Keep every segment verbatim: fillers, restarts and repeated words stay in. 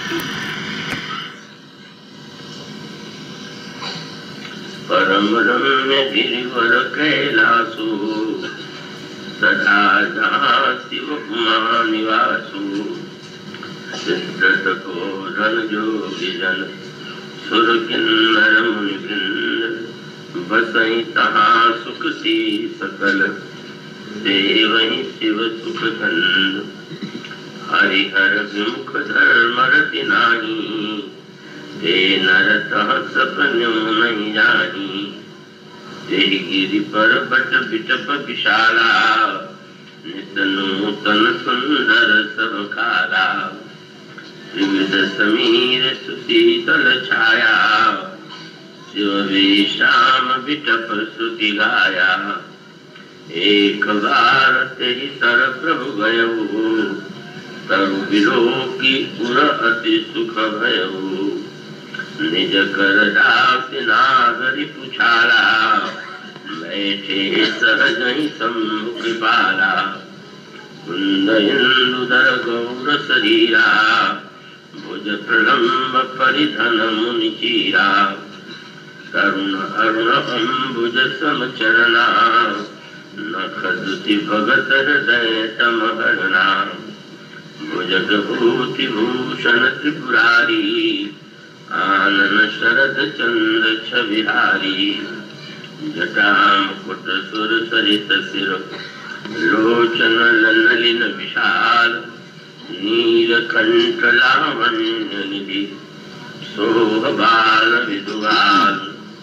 परम रम्य गिरिवर कैलासु सदा जहाँ शिव उमा निवासु सिद्ध तपोधन जोगी जन सुर किन्नर मुनिवृंद बसई तहाँ सुखती सकल देवहि शिव सुख खंड हरिहर विमुख धर्म रति नाही ते नर तह सपन्यो नहीं जानी ते गिरि पर्वत बिटप विशाला नित नूतन सुंदर सब काला त्रिविध समीर सुशीतल छाया शिव विश्राम बिटप श्रुति गाया एक बार तेहि तर प्रभु गयऊ तरु विलोकी पुर अति सुख भयऊ निज कर दास नागरि पुछाला बैठे सहज ही सम्मुख पाला कुंद इंदुदर गौर शरीरा भुज प्रलम्ब परिधन मुनि चीरा तरुण अरुण अम्बुज समचरणा नख दुति भगत हृदय तमहरणा भुजग भूति भूषण त्रिपुरारी आनन शरद चंद्र छविहारी जटा मुकुट सुर सरित सिर लोचन ललिन विशाल नीलकंठ लावण्य निधि सोह बाल विदुवाल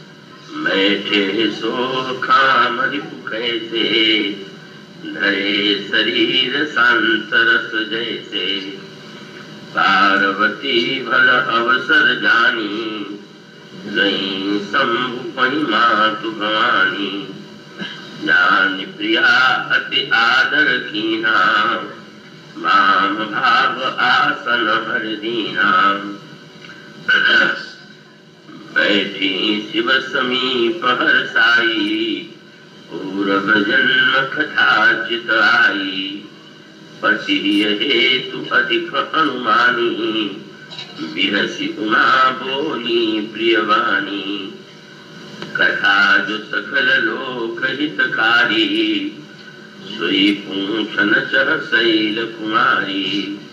बैठे सोह खाम रिपु कैसे धरे शरीर शांत रस जैसे पार्वती भल अवसर जानी नहीं शंभु पहि मातु भवानी जानी प्रिया अति आदर कीना माम भाव आसन हर दीना बैठी शिव समीप हर साई पूर्व जन्म कथा चित आई पति हेतु अधिक अनुमानी बिहसी उमा बोली प्रियवाणी कथा जो सकल लोक हितकारी सोई पूछन चह शैल कुमारी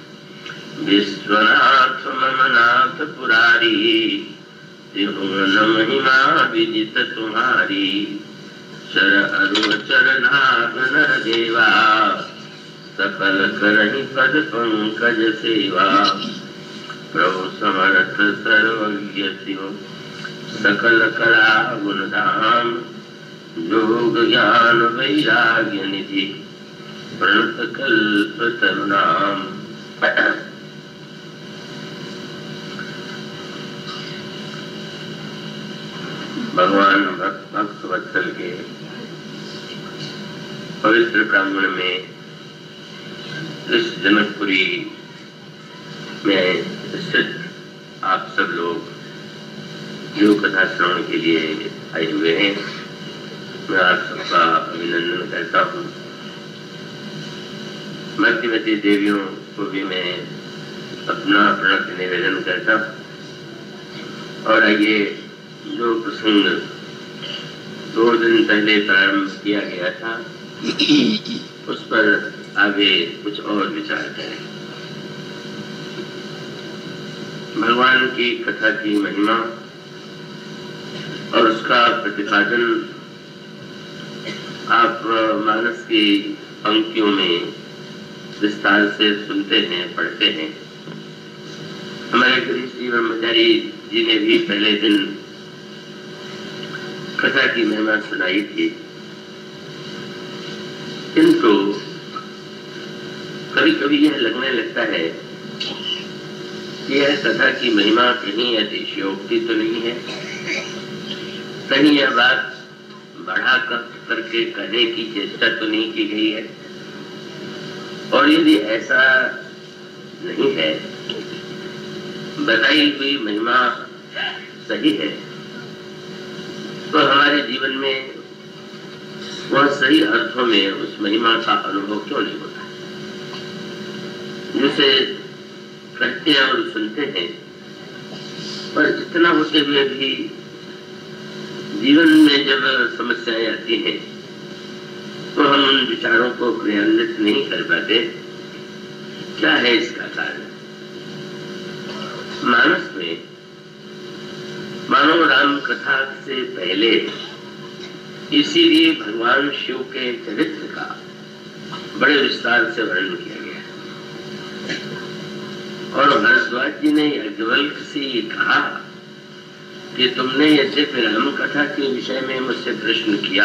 विश्वनाथ ममनाथ पुरारी त्रिभुवन महिमा विदित तुम्हारी चर अरु चरनाग नर देवा सकल करहि पद पंकज सेवा प्रभु समर्थ सर्वज्ञ शिव सकल कला गुण धाम योग ज्ञान वैराग्य निधि प्रणत कल्प तरुणाम। भगवान भक्त भक्त वत्सल के पवित्र प्रांगण में इस जनकपुरी में स्थित आप सब लोग जो कथा श्रवण के लिए आए हुए हैं, मैं आप सबका अभिनंदन करता हूँ। मध्यमती देवियों को भी मैं अपना प्रणत निवेदन करता हूँ। और आइए, जो प्रसंग दो दिन पहले प्रारंभ किया गया था उस पर आगे कुछ और विचार करें। भगवान की कथा की महिमा और उसका प्रतिपादन आप मानस की पंक्तियों में विस्तार से सुनते हैं, पढ़ते हैं। हमारे गुरु श्री ब्रह्मचारी जी ने भी पहले दिन कथा की महिमा सुनाई थी, किंतु कभी कभी यह लगने लगता है कि यह कथा की महिमा कहीं अतिशयोक्ति तो नहीं है, कहीं यह बात बढ़ा कर करके कहने की चेष्टा तो नहीं की गई है। और यदि ऐसा नहीं है, बताई हुई महिमा सही है, तो हमारे जीवन में वह सही अर्थों में उस महिमा का अनुभव क्यों नहीं होता, जिसे कहते हैं और सुनते हैं, पर इतना होते हुए भी जीवन में जब समस्याएं आती हैं तो हम उन विचारों को क्रियान्वित नहीं कर पाते। क्या है इसका कारण? मानस में मानव राम कथा से पहले इसीलिए भगवान शिव के चरित्र का बड़े विस्तार से वर्णन किया गया और भरद्वाज जी ने याज्ञवल्क्य से ये कहा कि तुमने यद्यपि राम कथा के विषय में मुझसे प्रश्न किया,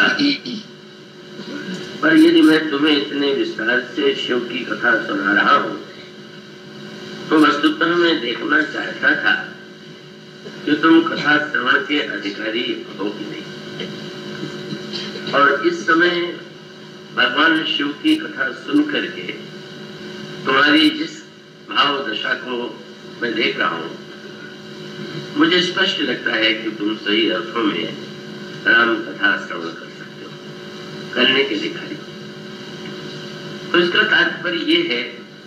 पर यदि मैं तुम्हें इतने विस्तार से शिव की कथा सुना रहा हूं तो वस्तुतः मैं देखना चाहता था कि तुम कथा श्रवण के अधिकारी हो कि नहीं। और इस समय भगवान शिव की कथा सुन करके तुम्हारी जिस भाव दशा को मैं देख रहा हूं, मुझे स्पष्ट लगता है कि तुम सही अर्थों में राम कथा श्रवण कर सकते हो, करने के अधिकारी। तो इसका तात्पर्य ये है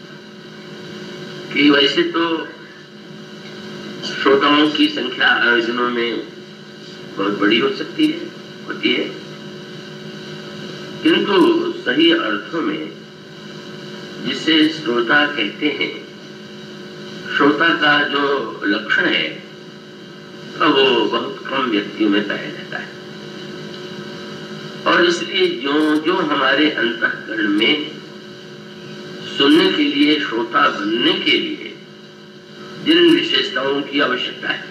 कि वैसे तो श्रोताओं की संख्या आयोजनों में बहुत बड़ी हो सकती है, होती है, किंतु सही अर्थों में जिसे श्रोता कहते हैं, श्रोता का जो लक्षण है तो वो बहुत कम व्यक्तियों में पाया जाता है। और इसलिए जो जो हमारे अंतःकरण में सुनने के लिए, श्रोता बनने के लिए जिन विशेषताओं की आवश्यकता है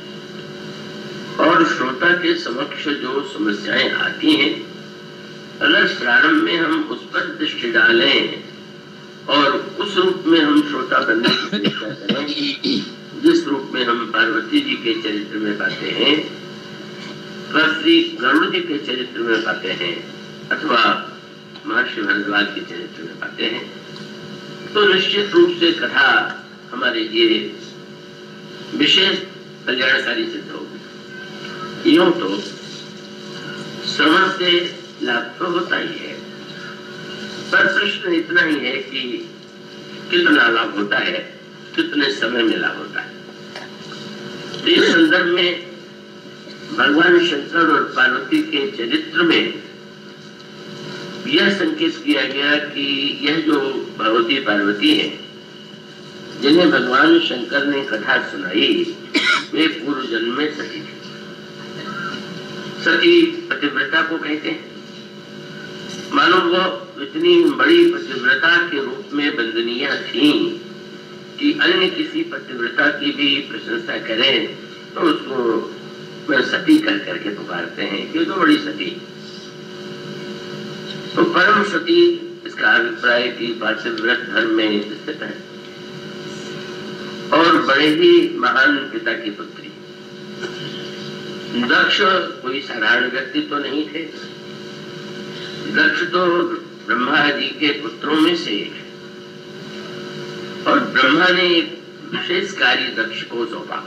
और श्रोता के समक्ष जो समस्याएं आती हैं, अगर प्रारंभ में हम उस पर दृष्टि डालें और उस रूप में हम श्रोता बनने की चेष्टा करें जिस रूप में हम पार्वती जी के चरित्र में पाते हैं, श्री गरुड़ जी के चरित्र में पाते हैं, अथवा महर्षि भरद्वाज के चरित्र में पाते हैं, तो निश्चित रूप से कथा हमारे लिए विशेष कल्याणकारी सिद्ध होगी। यूं तो श्रवण से लाभ तो होता ही है, पर प्रश्न इतना ही है कि कितना लाभ होता है, कितने समय में लाभ होता है। तो इस संदर्भ में भगवान शंकर और पार्वती के चरित्र में यह संकेत किया गया कि यह जो भगवती पार्वती है जिन्हें भगवान शंकर ने कथा सुनाई, वे पूर्व जन्म में सती थी। सती पतिव्रता को कहते हैं। मानो वो इतनी बड़ी पतिव्रता के रूप में वंदनीय थी कि अन्य किसी पतिव्रता की भी प्रशंसा करें तो उसको मैं सती कर करके पुकारते हैं कि तो बड़ी सती। तो परम सती इसका अभिप्राय की पातिव्रत धर्म में स्थित है और बड़े ही महान पिता की पुत्री। दक्ष कोई साधारण व्यक्ति तो नहीं थे। दक्ष तो ब्रह्मा जी के पुत्रों में से एक है और ब्रह्मा ने एक विशेष कार्य दक्ष को सौंपा।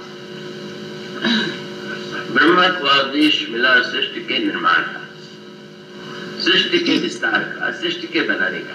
ब्रह्मा को आदेश मिला सृष्टि के निर्माण का, सृष्टि के विस्तार का, सृष्टि के बनाने का।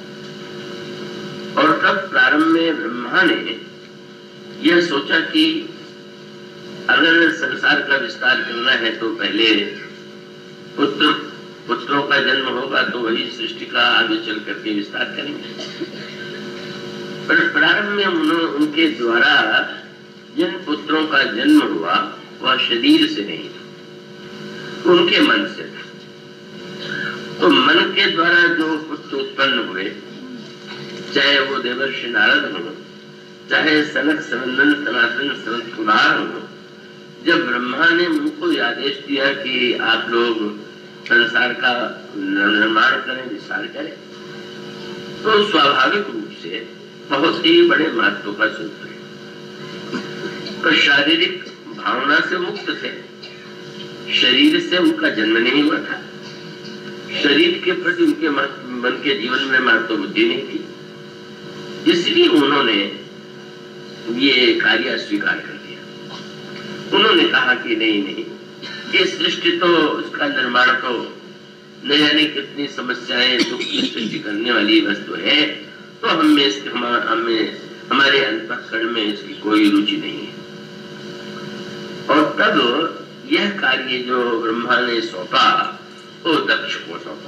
और तब प्रारंभ में ब्रह्मा ने यह सोचा कि अगर संसार का विस्तार करना है तो पहले पुत्र पुत्रों का जन्म होगा तो वही सृष्टि का आगे चल करके विस्तार करेंगे। पर प्रारंभ में उन्होंने उनके द्वारा जिन पुत्रों का जन्म हुआ वह शरीर से नहीं था, उनके मन से था। तो मन के द्वारा जो पुत्र उत्पन्न हुए, चाहे वो देवर्षि नारद हो, चाहे सनक सनंदन सनातन संत कुमार हो, जब ब्रह्मा ने उनको आदेश दिया कि आप लोग संसार का निर्माण करें, विस्तार करें, तो स्वाभाविक रूप से बहुत ही बड़े महत्व का सूत्र है। तो शारीरिक भावना से मुक्त थे, शरीर से उनका जन्म नहीं हुआ था, शरीर के प्रति उनके मन के जीवन में महत्व बुद्धि नहीं थी, इसलिए उन्होंने ये कार्य स्वीकार कर दिया। उन्होंने कहा कि नहीं नहीं, ये सृष्टि तो, उसका निर्माण तो न जाने कितनी समस्याएं दुख की सृष्टि करने वाली वस्तु है, तो हमें हमें हमारे अंतःकरण में इसकी कोई रुचि नहीं है। और तब यह कार्य जो ब्रह्मा ने सौंपा वो दक्ष को सौंपा।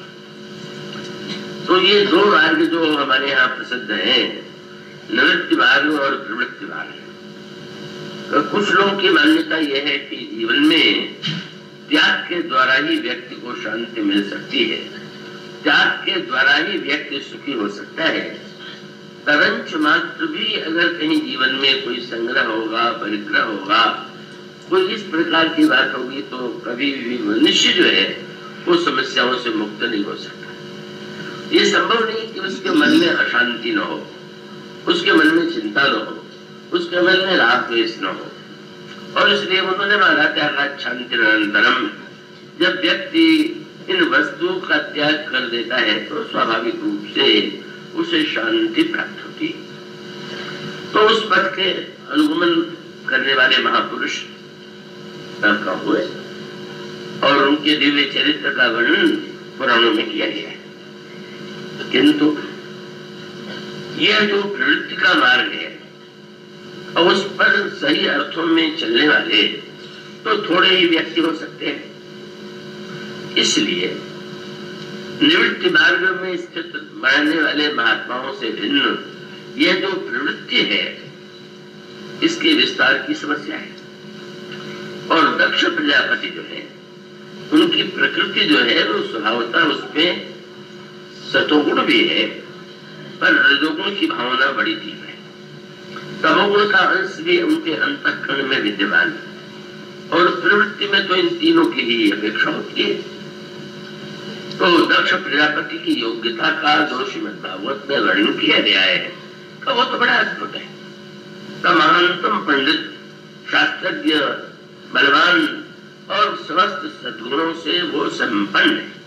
तो ये दो मार्ग जो हमारे यहाँ प्रसिद्ध हैं, निवृत्ति मार्ग और प्रवृत्ति मार्ग। तो कुछ लोगों की मान्यता यह है कि जीवन में त्याग के द्वारा ही व्यक्ति को शांति मिल सकती है, त्याग के द्वारा ही व्यक्ति सुखी हो सकता है। तरंच मात्र भी अगर कहीं जीवन में कोई संग्रह होगा, परिग्रह होगा, कोई इस प्रकार की बात होगी तो कभी भी मनुष्य जो है वो समस्याओं से मुक्त नहीं हो सकता। ये संभव नहीं कि उसके मन में अशांति न हो, उसके मन में चिंता न हो, उसके मन में राग द्वेष न हो। और इसलिए उन्होंने माना त्यागा शांति निरंतरम। जब व्यक्ति इन वस्तुओं का त्याग कर देता है तो स्वाभाविक रूप से उसे शांति प्राप्त होती। तो उस पद के अनुगमन करने वाले महापुरुष का हुए और उनके दिव्य चरित्र का वर्णन पुराणों में किया गया है। किंतु यह जो प्रवृत्ति का मार्ग है और उस पर सही अर्थों में चलने वाले तो थोड़े ही व्यक्ति हो सकते हैं। इसलिए निवृत्ति मार्ग में स्थित बढ़ने वाले महात्माओं से भिन्न यह जो प्रवृत्ति है इसके विस्तार की समस्या है। और दक्ष प्रजापति जो है उनकी प्रकृति जो है वो स्वभावतः उसमें सतोगुण भी है, पर रजोगुण की भावना बड़ी तीव्र है। तमोगुण का अंश भी उनके अंतःकरण में विद्यमान है और प्रवृत्ति में तो इन तीनों की ही अपेक्षा होती है। तो दक्ष प्रजापति की योग्यता का जो श्रीमद् भागवत में वर्णन किया गया है वो तो बड़ा अद्भुत है। महानतम पंडित, शास्त्रज्ञ, बलवान और समस्त सद्गुणों से वो संपन्न है।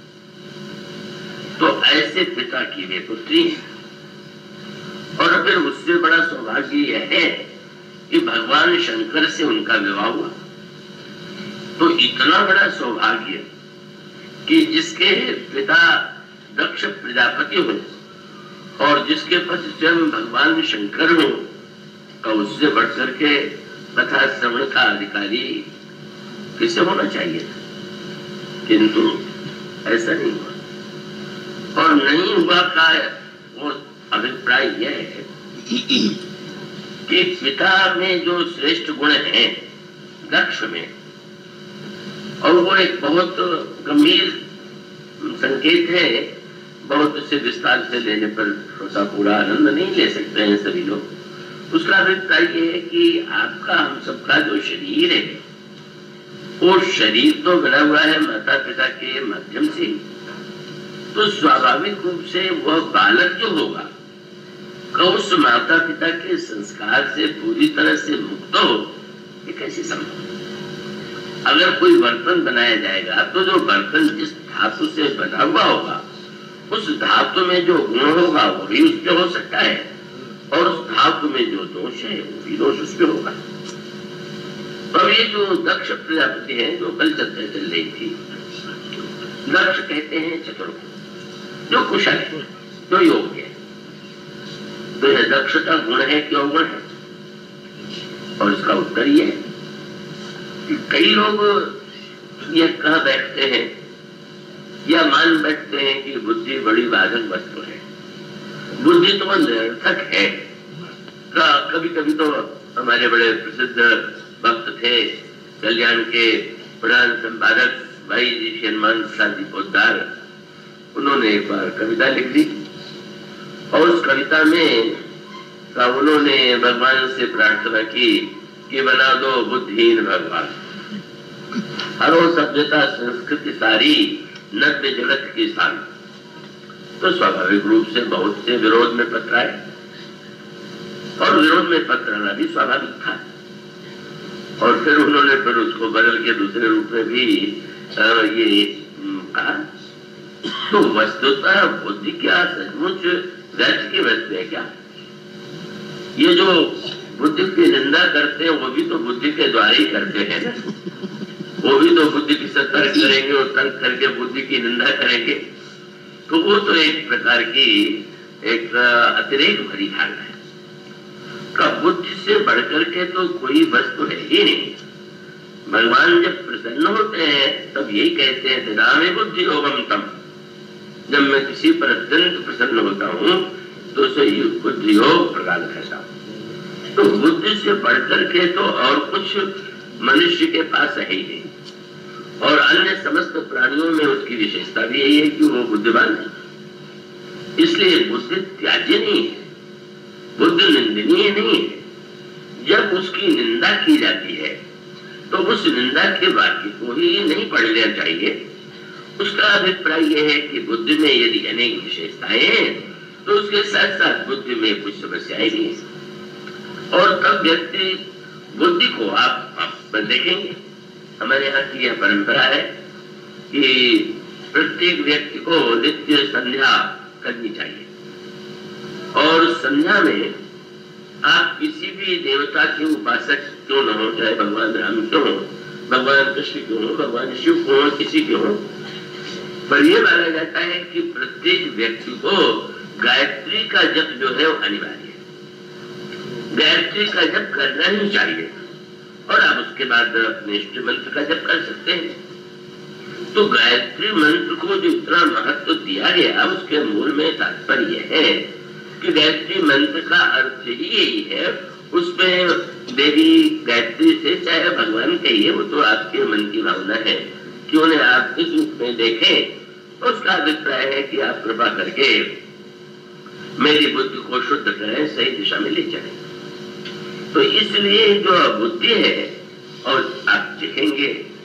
तो ऐसे पिता की वे पुत्री है। और फिर उससे बड़ा सौभाग्य यह है कि भगवान शंकर से उनका विवाह हुआ। तो इतना बड़ा सौभाग्य कि जिसके पिता दक्ष प्रजापति हो और जिसके पति स्वयं भगवान शंकर हो, का उससे बढ़कर के कथा श्रवण का अधिकारी किसे होना चाहिए था। किंतु ऐसा नहीं हुआ। और नहीं हुआ का वो अभिप्राय यह है कि पिता में जो श्रेष्ठ गुण है दक्ष में, और वो एक बहुत गंभीर संकेत है, बहुत उसे विस्तार से लेने पर उसका पूरा आनंद नहीं ले सकते हैं सभी लोग। उसका अभिप्राय ये है कि आपका हम सबका जो शरीर है वो शरीर तो बना हुआ है माता पिता के माध्यम से, तो स्वाभाविक रूप से वह बालक जो होगा उस माता पिता के संस्कार से पूरी तरह से मुक्त हो, ये कैसे संभव। अगर कोई बर्तन बनाया जाएगा तो जो बर्तन जिस धातु से बना हुआ होगा उस धातु में जो गुण होगा वो भी उसमें हो सकता है, और उस धातु में जो दोष है वो भी दोष उसमें होगा। और ये जो दक्ष प्रजापति है जो कल चर्चा चल रही थी, दक्ष कहते हैं चतुर को, जो कुशल है, जो योग्य है। तो यह दक्ष का गुण है कि अवगुण है। और इसका उत्तर ये है कि कई लोग ये कह बैठते हैं या मान बैठते हैं कि बुद्धि बड़ी बाधक वस्तु है, बुद्धि तो निरर्थक है। कभी कभी तो हमारे बड़े प्रसिद्ध भक्त थे, कल्याण के प्रधान संपादक भाई जी हनुमान शादी पोद्दार, उन्होंने एक बार कविता लिख दी और उस कविता में का उन्होंने भगवान से प्रार्थना की कि बना दो बुद्धिहीन भगवान, हरो सभ्यता संस्कृति सारी नव्य जगत की सारी। तो स्वाभाविक रूप से बहुत से विरोध में पत्राए और विरोध में पत्राना भी स्वाभाविक था। और फिर उन्होंने फिर उसको बदल के दूसरे रूप में भी ये कहा, तो वस्तुतः बुद्धि क्या सचमुच व्यर्थ की वस्तु है क्या? ये जो बुद्धि की निंदा करते हैं वो भी तो बुद्धि के द्वारा ही करते हैं ना। वो भी तो बुद्धि की तर्क करेंगे और तर्क करके बुद्धि की निंदा करेंगे। तो वो तो एक प्रकार की एक अतिरेक भरी धारणा है। बुद्धि से बढ़कर के तो कोई वस्तु है ही नहीं। भगवान जब प्रसन्न होते हैं तब यही कहते हैं ददामि बुद्धि योगम तम, जब मैं किसी पर अत्यंत प्रसन्न होता हूँ तो उसे बुद्धि योग प्रदान करता हूँ। तो बुद्धि से बढ़कर के तो और कुछ मनुष्य के पास है ही नहीं, और अन्य समस्त प्राणियों में उसकी विशेषता भी यही है कि वो बुद्धिमान है। इसलिए बुद्धि त्याज्य नहीं है, बुद्धि निंदनीय नहीं है। जब उसकी निंदा की जाती है तो उस निंदा के वाक्य को ही नहीं पढ़ लेना चाहिए। उसका अभिप्राय यह है कि बुद्धि में यदि अनेक विशेषताएं हैं तो उसके साथ साथ बुद्धि में कुछ समस्याएं भी हैं। और तब व्यक्ति बुद्धि को आप, आप देखेंगे, हमारे यहाँ की यह परंपरा है कि प्रत्येक व्यक्ति को नित्य संध्या करनी चाहिए, और संध्या में आप किसी भी देवता के उपासक क्यों न हो, चाहे भगवान राम क्यों हो, भगवान कृष्ण क्यों हो, भगवान शिव क्यों हो, किसी क्यों हो, पर यह माना जाता है कि प्रत्येक व्यक्ति को गायत्री का जप जो है वो अनिवार्य है। गायत्री का जप करना ही चाहिए, और आप उसके बाद अपने इष्ट मंत्र का जप कर सकते हैं। तो गायत्री मंत्र को जो इतना महत्व दिया गया, उसके मूल में तात्पर्य है कि गायत्री मंत्र का अर्थ ही यही है। उसमें देवी गायत्री से चाहे भगवान कहिए, वो तो आपके मन की भावना है कि उन्हें आप इस रूप में देखें। उसका अभिप्राय है कि आप कृपा करके मेरी बुद्धि को शुद्ध करें, सही दिशा में ले जाएं। तो इसलिए जो बुद्धि है, और आप देखेंगे,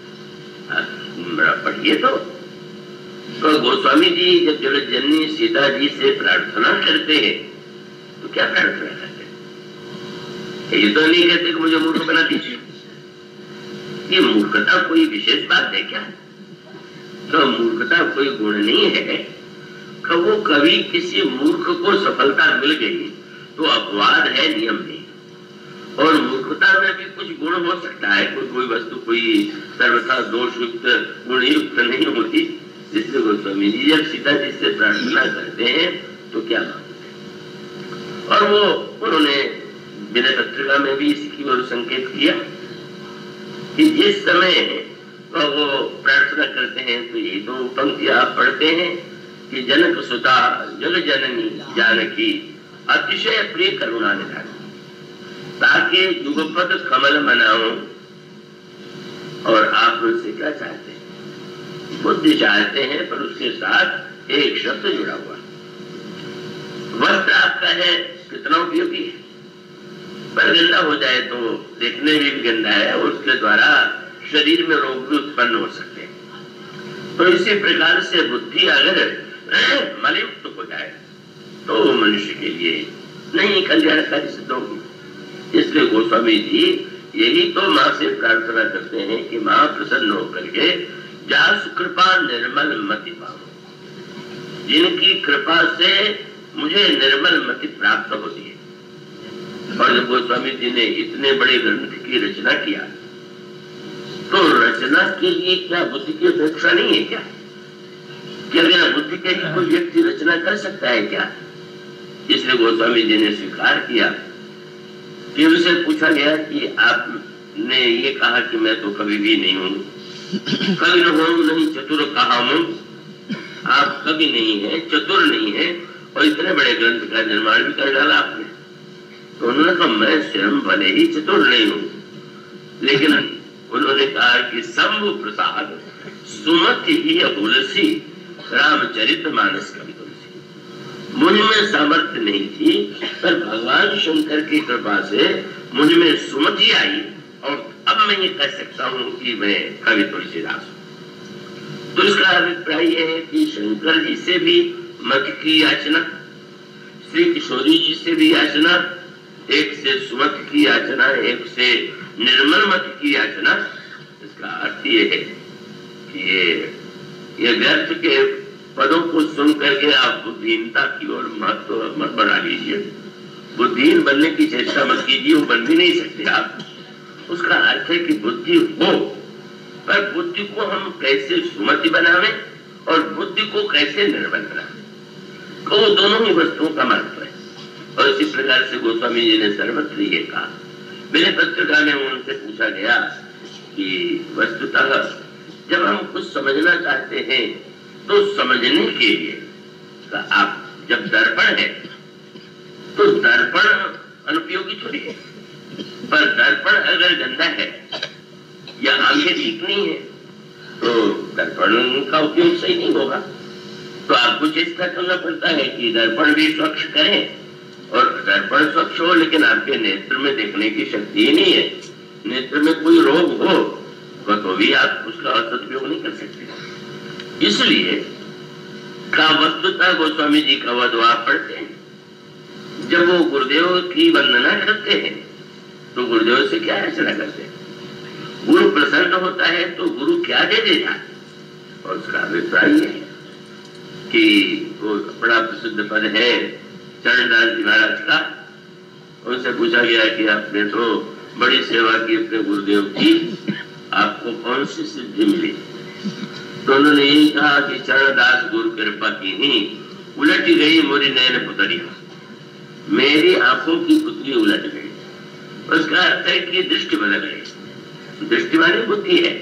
पढ़िए तो, तो गोस्वामी जी जब जगत जननी सीता जी से प्रार्थना करते हैं तो क्या प्रार्थना करते हैं? ये तो नहीं कहते कि मुझे मूर्ख बना दीजिए। ये मूर्खता कोई विशेष बात है क्या? तो मूर्खता कोई गुण नहीं है। वो कभी किसी मूर्ख को सफलता मिल गई तो अपवाद है, नियम नहीं। और मूर्खता में भी कुछ गुण हो सकता है, कोई कोई वस्तु कोई सर्वथा दोष युक्त गुण युक्त नहीं होती। इसलिए गोस्वामी जी जब सीता जी से प्रार्थना करते हैं तो क्या मांगते हैं, और वो उन्होंने विनय पत्रिका में भी इसकी ओर संकेत किया कि जिस समय वो प्रार्थना करते हैं तो ये दो पंक्तियां आप पढ़ते हैं कि जनक सुता जग जननी जानकी अतिशय प्रिय करुणा निधान, ताकि युगपद कमल मनाओ। और आप उनसे क्या चाहते हैं? बुद्धि चाहते हैं, पर उसके साथ एक शब्द जुड़ा हुआ। वस्त्र आपका है, कितना उपयोगी है, पर गंदा हो जाए तो देखने में भी गंदा है, और उसके द्वारा शरीर में रोग भी उत्पन्न हो सकते हैं। तो इसी प्रकार से बुद्धि अगर मलयुक्त हो जाए तो मनुष्य के लिए नहीं कल्याणकारी सिद्ध होगी। इसलिए गोस्वामी जी यही तो माँ से प्रार्थना करते हैं कि माँ प्रसन्न होकर के जास कृपा निर्मल मति पाओ, जिनकी कृपा से मुझे निर्मल मति प्राप्त होती है। और जब गोस्वामी जी ने इतने बड़े ग्रंथ की रचना किया तो रचना के लिए क्या बुद्धि की अपेक्षा नहीं है क्या? क्या बिना बुद्धि के ही कोई व्यक्ति रचना कर सकता है क्या? इसलिए गोस्वामी जी ने स्वीकार किया कि उनसे पूछा गया कि आपने ये कहा कि मैं तो कभी भी नहीं हूं, कभी न हो नहीं चतुर कहा हूं। आप कभी नहीं है, चतुर नहीं है, और इतने बड़े ग्रंथ का निर्माण भी कर डाला आपने। तो उन्होंने कहा मैं स्वयं भले ही चतुर नहीं हूं, लेकिन उन्होंने कहा कि शंभु प्रसाद सुमति ही अबुलसी रामचरित मानस कवि तुलसी। मुझ में सामर्थ्य नहीं थी, पर भगवान शंकर की कृपा से मुझ में सुमति आई, और अब मैं ये कह सकता हूँ कि मैं कवि तुलसीदास हूँ। तो इसका अभिप्राय यह है कि शंकर जी से भी मत की याचना, श्री किशोरी जी से भी याचना, एक से सुमत की याचना, एक से निर्मल मत की याचना। इसका अर्थ ये है कि ये ये व्यर्थ के पदों को सुन करके आप बुद्धिहीनता की ओर महत्व मत बढ़ा लीजिए। बुद्धिहीन बनने की चेष्टा मत कीजिए, वो बन भी नहीं सकते आप। उसका अर्थ है कि बुद्धि हो, पर बुद्धि को हम कैसे सुमति बनावे और बुद्धि को कैसे निर्मल बनावे, तो दोनों ही वस्तुओं का महत्व है। और इसी प्रकार से गोस्वामी जी ने सर्वत्र ये कहा। मेरे पत्रकार में उनसे पूछा गया कि वस्तुतः जब हम कुछ समझना चाहते हैं तो समझने के लिए आप जब दर्पण है तो दर्पण अनुपयोगी थोड़ी है, पर दर्पण अगर गंदा है या आंखें ठीक नहीं है तो दर्पण का उपयोग सही नहीं होगा। तो आपको चेष्टा करना पड़ता है कि दर्पण भी स्वच्छ करें, और दर्पण स्वच्छ हो लेकिन आपके नेत्र में देखने की शक्ति ही नहीं है, नेत्र में कोई रोग हो तो भी आप उसका सदुपयोग नहीं कर सकते। इसलिए का वस्तुतः गोस्वामी जी का वह दुआ पढ़ते हैं। जब वो गुरुदेव की वंदना करते हैं तो गुरुदेव से क्या याचना करते हैं? गुरु प्रसन्न होता है तो गुरु क्या दे देता, और उसका अभिप्राय है कि वो बड़ा प्रसिद्ध पद है चरणदास जी महाराज का। उनसे पूछा गया कि आपने तो बड़ी सेवा की अपने गुरुदेव की, आपको कौन सी सिद्धि मिली? तो उन्होंने यही कहा कि चरणदास गुरु कृपा की ही उलट गई मोरी नयन पुतरिया, मेरी आंखों की पुतली उलट गई। उसका अर्थ है कि दृष्टि बदल गई। दृष्टि वाली बुद्धि है।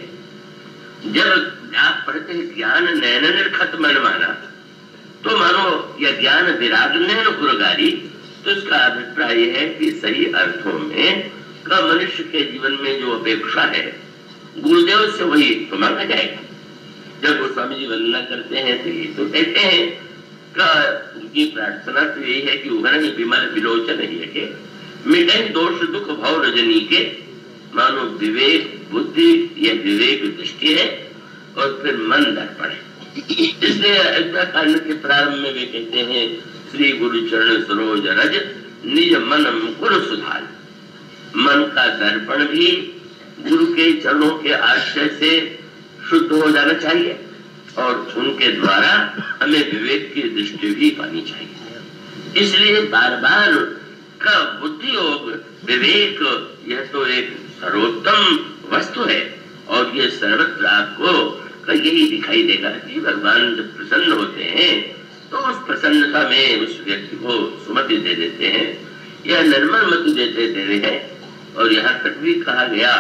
जब आप पढ़ते हैं ज्ञान नैन निर्खत मन माना, तो मानो यह ज्ञान विराग नैन पुरगारी, तो इसका अभिप्राय है कि सही अर्थों में का मनुष्य के जीवन में जो अपेक्षा है गुरुदेव से वही तो मांगा जाएगा। जब गोस्वामी जी वंदना करते हैं तो ये तो कहते हैं का उनकी प्रार्थना तो यही है कि उभरन विमल विलोचन ही के मिटे दोष दुख भाव रजनी के, मानो विवेक बुद्धि यह विवेक दृष्टि है और फिर मन दर्पण है। इसलिए अयोध्या कांड के प्रारंभ में वे कहते हैं श्री गुरु चरण सरोज रज निज मन मुकुर सुधार। मन का दर्पण भी गुरु के चरणों के आश्रय से शुद्ध हो जाना चाहिए और उनके द्वारा हमें विवेक की दृष्टि भी पानी चाहिए। इसलिए बार बार का बुद्धि योग विवेक यह तो एक सर्वोत्तम वस्तु है, और ये सर्वत्र आपको का यही दिखाई देगा कि भगवान जब प्रसन्न होते हैं तो उस प्रसन्नता में उस व्यक्ति को सुमति दे देते हैं, यह निर्मल मति देते दे रहे हैं। और यहाँ तक भी कहा गया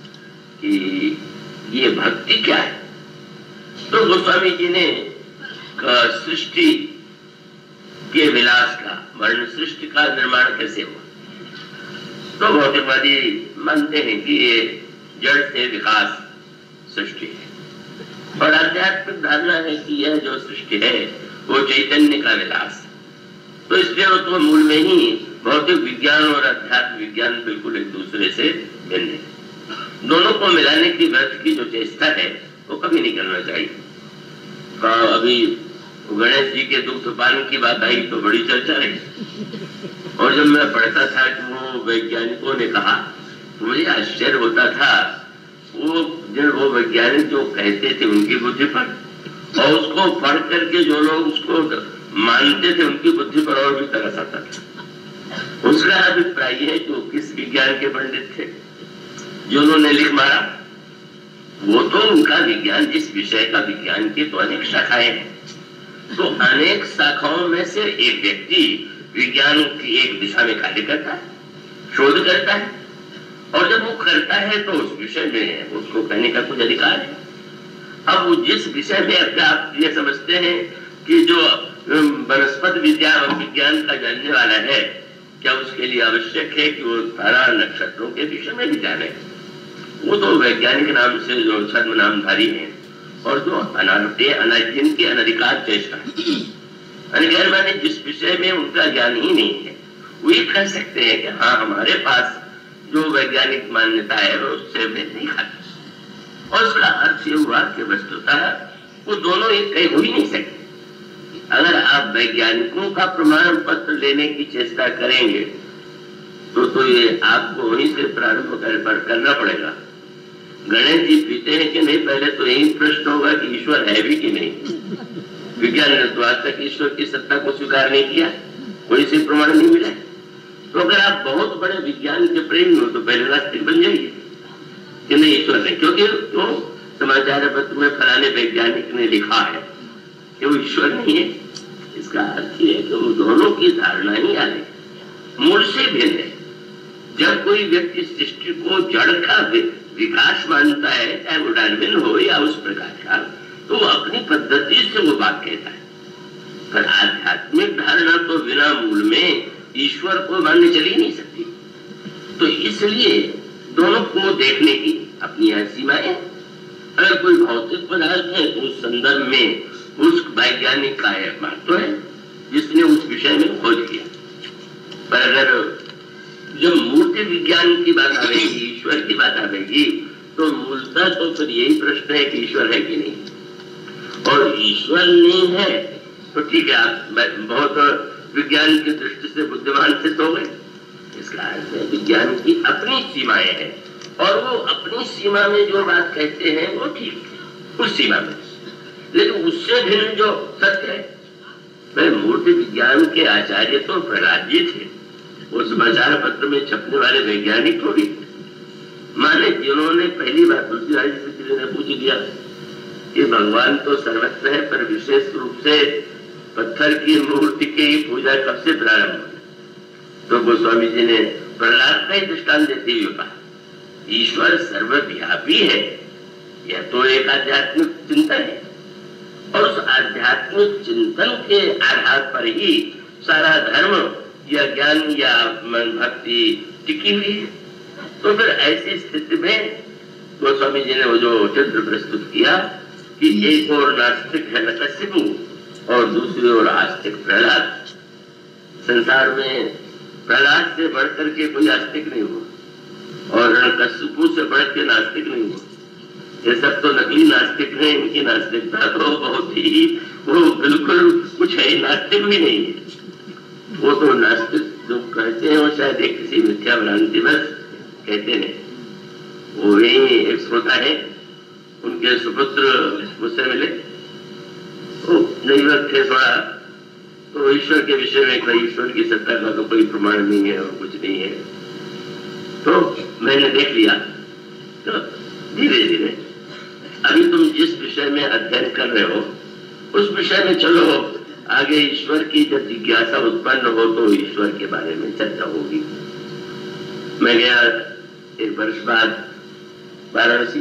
कि ये भक्ति क्या है। तो गोस्वामी जी ने सृष्टि के विलास का वर्ण, सृष्टि का निर्माण कैसे हुआ, तो भौतिकवादी मानते हैं कि ये जड़ से विकास सृष्टि है, और आध्यात्मिक धारणा है कि यह जो सृष्टि है वो चैतन्य का विलास। तो इसलिए वो तो मूल में ही भौतिक विज्ञान और अध्यात्म विज्ञान बिल्कुल एक दूसरे से भिन्न है। दोनों को मिलाने की व्रत की जो चेष्टा है वो कभी नहीं करना चाहिए। तो अभी गणेश जी के दुग्ध पान की बात आई तो बड़ी चर्चा रही, और जब मैं पढ़ता था कि वो वैज्ञानिकों ने कहा तो मुझे आश्चर्य होता था। वो जब वो वैज्ञानिक जो कहते थे उनकी बुद्धि पर, और उसको पढ़ करके जो लोग उसको मानते थे उनकी बुद्धि पर और भी तरस आता था। उसका अभिप्राय है कि वो किस विज्ञान के पंडित थे जिन्होंने लिख मारा, वो तो उनका विज्ञान, जिस विषय का विज्ञान की तो अनेक शाखाएं हैं, तो अनेक शाखाओं में से एक व्यक्ति विज्ञान की एक दिशा में कार्य करता है, शोध करता है, और जब वो करता है तो उस विषय में उसको कहने का कुछ अधिकार है। अब वो जिस विषय में अपने आप ये समझते हैं कि जो वनस्पति विद्या और विज्ञान का जानने वाला है, क्या उसके लिए आवश्यक है कि वो तारा नक्षत्रों के विषय में भी जाने? वो तो वैज्ञानिक नाम से जो छद्म नामधारी है, और जो अनादि जिनकी अनधिकार चेष्टा है, माने जिस विषय में उनका ज्ञान ही नहीं है, वो ये कह सकते हैं कि हाँ हमारे पास जो वैज्ञानिक मान्यता है वो उससे भेद नहीं खाती। और उसका अर्थ ये हुआ कि वस्तुतः वो दोनों एक कहीं हो ही नहीं सकते। अगर आप वैज्ञानिकों का प्रमाण पत्र लेने की चेष्टा करेंगे तो तो ये आपको वहीं से प्रारंभ कर, करना पड़ेगा। गणेश जी पीते हैं कि नहीं, पहले तो यही प्रश्न होगा कि ईश्वर है भी कि नहीं। विज्ञान ने तो आज तक ईश्वर की सत्ता को स्वीकार नहीं किया, कोई से प्रमाण नहीं मिला। तो अगर आप बहुत बड़े विज्ञान के प्रेमी हो तो पहले नास्तिक बन जाइए कि नहीं ईश्वर नहीं, क्योंकि तो समाचार पत्र में फलाने वैज्ञानिक ने लिखा है कि वो ईश्वर नहीं है। इसका अर्थ ये है कि वो दोनों की धारणा ही अलग है। मूल से भिन्न है। जब कोई व्यक्ति सृष्टि को जड़ का विकास मानता है, चाहे वो डार्विन हो या उस प्रकार का, तो वो अपनी पद्धति से वो बात कहता है। पर आध्यात्मिक धारणा तो बिना मूल में ईश्वर को मानने चल ही नहीं सकती। तो इसलिए दोनों को देखने की अपनी यह सीमाएं। अगर कोई भौतिक पदार्थ है तो उस संदर्भ में उस वैज्ञानिक का महत्व है जिसने उस विषय में खोज किया। पर अगर जब मूर्ति विज्ञान की बात आएगी, ईश्वर की बात आएगी, तो मूलतः तो फिर यही प्रश्न है कि ईश्वर है कि नहीं। और ईश्वर नहीं है तो ठीक है, आप बहुत विज्ञान की दृष्टि से बुद्धिमान सिद्ध हो गए। इसका अर्थ है विज्ञान की अपनी सीमाएं हैं और वो अपनी सीमा में जो बात कहते हैं वो ठीक है उस सीमा में, लेकिन उससे भिन्न जो सत्य है। मैं मूर्ति विज्ञान के आचार्य तो प्रहलाद जी थे, वो समाचार पत्र में छपने वाले वैज्ञानिक थोड़ी। माने जिन्होंने पहली बार तुलसीदास जी से किसी ने पूछ दिया कि भगवान तो सर्वत्र है, पर विशेष रूप से पत्थर की मूर्ति की पूजा कब से प्रारंभ हुई, तो गोस्वामी जी ने प्रहलाद का ही दृष्टांत देते हुए कहा ईश्वर सर्वव्यापी है। यह तो एक आध्यात्मिक चिंतन है और उस आध्यात्मिक चिंतन के आधार पर ही सारा धर्म या ज्ञान या भक्ति टिकी हुई है। तो फिर ऐसी स्थिति में गोस्वामी जी ने वो जो चित्र प्रस्तुत किया कि एक और नास्तिक है नरकश्यपु और दूसरी ओर आस्तिक प्रहलाद। संसार में प्रहलाद से बढ़कर के कोई आस्तिक नहीं हुआ और नरकश्यपु से बढ़ के नास्तिक नहीं हुआ। ये सब तो नकली नास्तिक है, इनकी नास्तिकता तो बहुत ही वो बिल्कुल कुछ है, नास्तिक भी नहीं है। वो तो नास्तिक जो कहते हैं वो शायद एक किसी मिथ्या भ्रांति बस कहते हैं। वो यही एक श्रोता है, उनके सुपुत्र मुझसे मिले, वो नैवत थे थोड़ा, तो ईश्वर के विषय में कई ईश्वर की सत्ता का तो कोई प्रमाण नहीं है और कुछ नहीं है। तो मैंने देख लिया, तो धीरे धीरे अभी तुम जिस विषय में अध्ययन कर रहे हो उस विषय में चलो, आगे ईश्वर की जब जिज्ञासा उत्पन्न हो तो ईश्वर के बारे में चर्चा होगी। मैं गया एक वर्ष बाद वाराणसी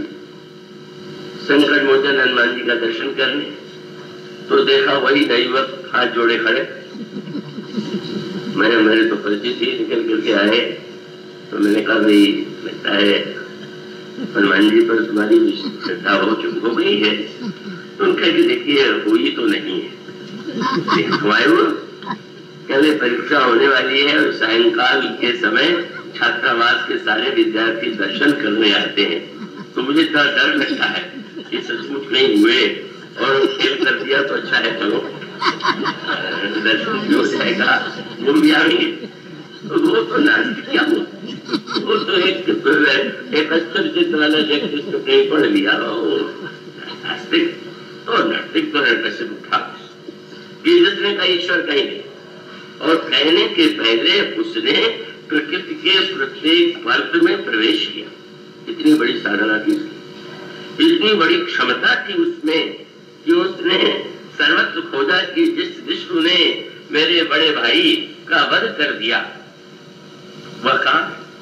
संकट मोचन हनुमान जी का दर्शन करने, तो देखा वही दैवत हाथ जोड़े खड़े। मैंने मेरे तो परिचित ही निकल करके आए, तो मैंने कहा भाई लगता है हनुमान जी पर तुम्हारी श्रद्धा हो चुकी हो गई है। तो उनका कि देखिए हुई तो नहीं है, कहले परीक्षा होने वाली है और सायंकाल के समय छात्रावास के सारे विद्यार्थी दर्शन करने आते हैं, तो मुझे इतना डर लगता है कि सचमुच नहीं हुए और फेल कर दिया तो अच्छा है, चलो दर्शन भी हो जाएगा, घूम भी आएंगे। तो वो तो नास्तिक क्या हो, वो तो एक एक अस्तर चित्र वाला व्यक्ति इसको कहीं पढ़ लिया, नास्तिक तो नास्तिक तो कैसे उठा कि जिसने का ईश्वर कहीं नहीं, और कहने के पहले उसने प्रकृति के प्रत्येक वर्ग में प्रवेश किया। इतनी बड़ी साधना थी उसकी, इतनी बड़ी क्षमता थी उसमें कि उसने सर्वत्र खोजा कि जिस विष्णु ने मेरे बड़े भाई का वध कर दिया वह कहा।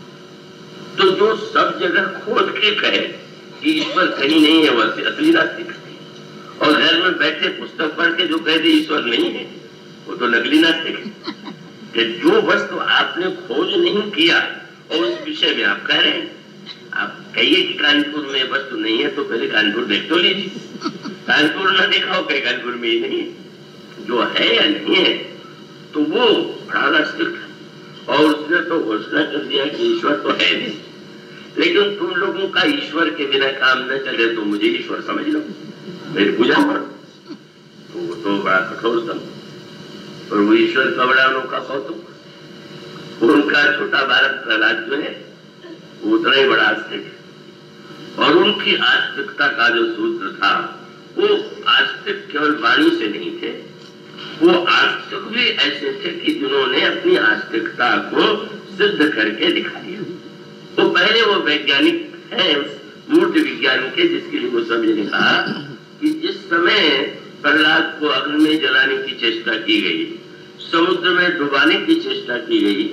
तो जो सब जगह खोद के कहे कि ईश्वर कहीं नहीं है वह असली नास्तिक है, और घर में बैठे पुस्तक पढ़ के जो कह दे ईश्वर नहीं है वो तो नकली नास्तिक है। कि जो वस्तु आपने खोज नहीं किया और उस विषय में आप कह रहे हैं, आप कहिए कि कानपुर में वस्तु नहीं है तो पहले कानपुर देख तो लीजिए, कानपुर ना देखा हो कहीं कानपुर में ही नहीं है, जो है या नहीं है तो वो बड़ा नास्तिक है। और उसने तो घोषणा कर दिया कि ईश्वर तो है नहीं, लेकिन तुम लोगों का ईश्वर के बिना काम न चले तो मुझे ईश्वर समझ लो, मेरी पूजा करो। तो वो तो बड़ा कठोर था, और वो ईश्वर का बड़ा अनोखा कौतुक। उनका छोटा बालक प्रहलाद जो है वो उतना ही बड़ा आस्तिक है, और उनकी आस्तिकता का जो सूत्र था वो आस्तिक केवल वाणी से नहीं थे, वो आस्तिक भी ऐसे थे कि जिन्होंने अपनी आस्तिकता को सिद्ध करके दिखा दिया। वो पहले वो वैज्ञानिक है मूर्ति विज्ञान के, जिसके लिए वो समझ ने कहा कि जिस समय प्रहलाद को अग्नि में जलाने की चेष्टा की गई, समुद्र में डुबाने की चेष्टा की गई,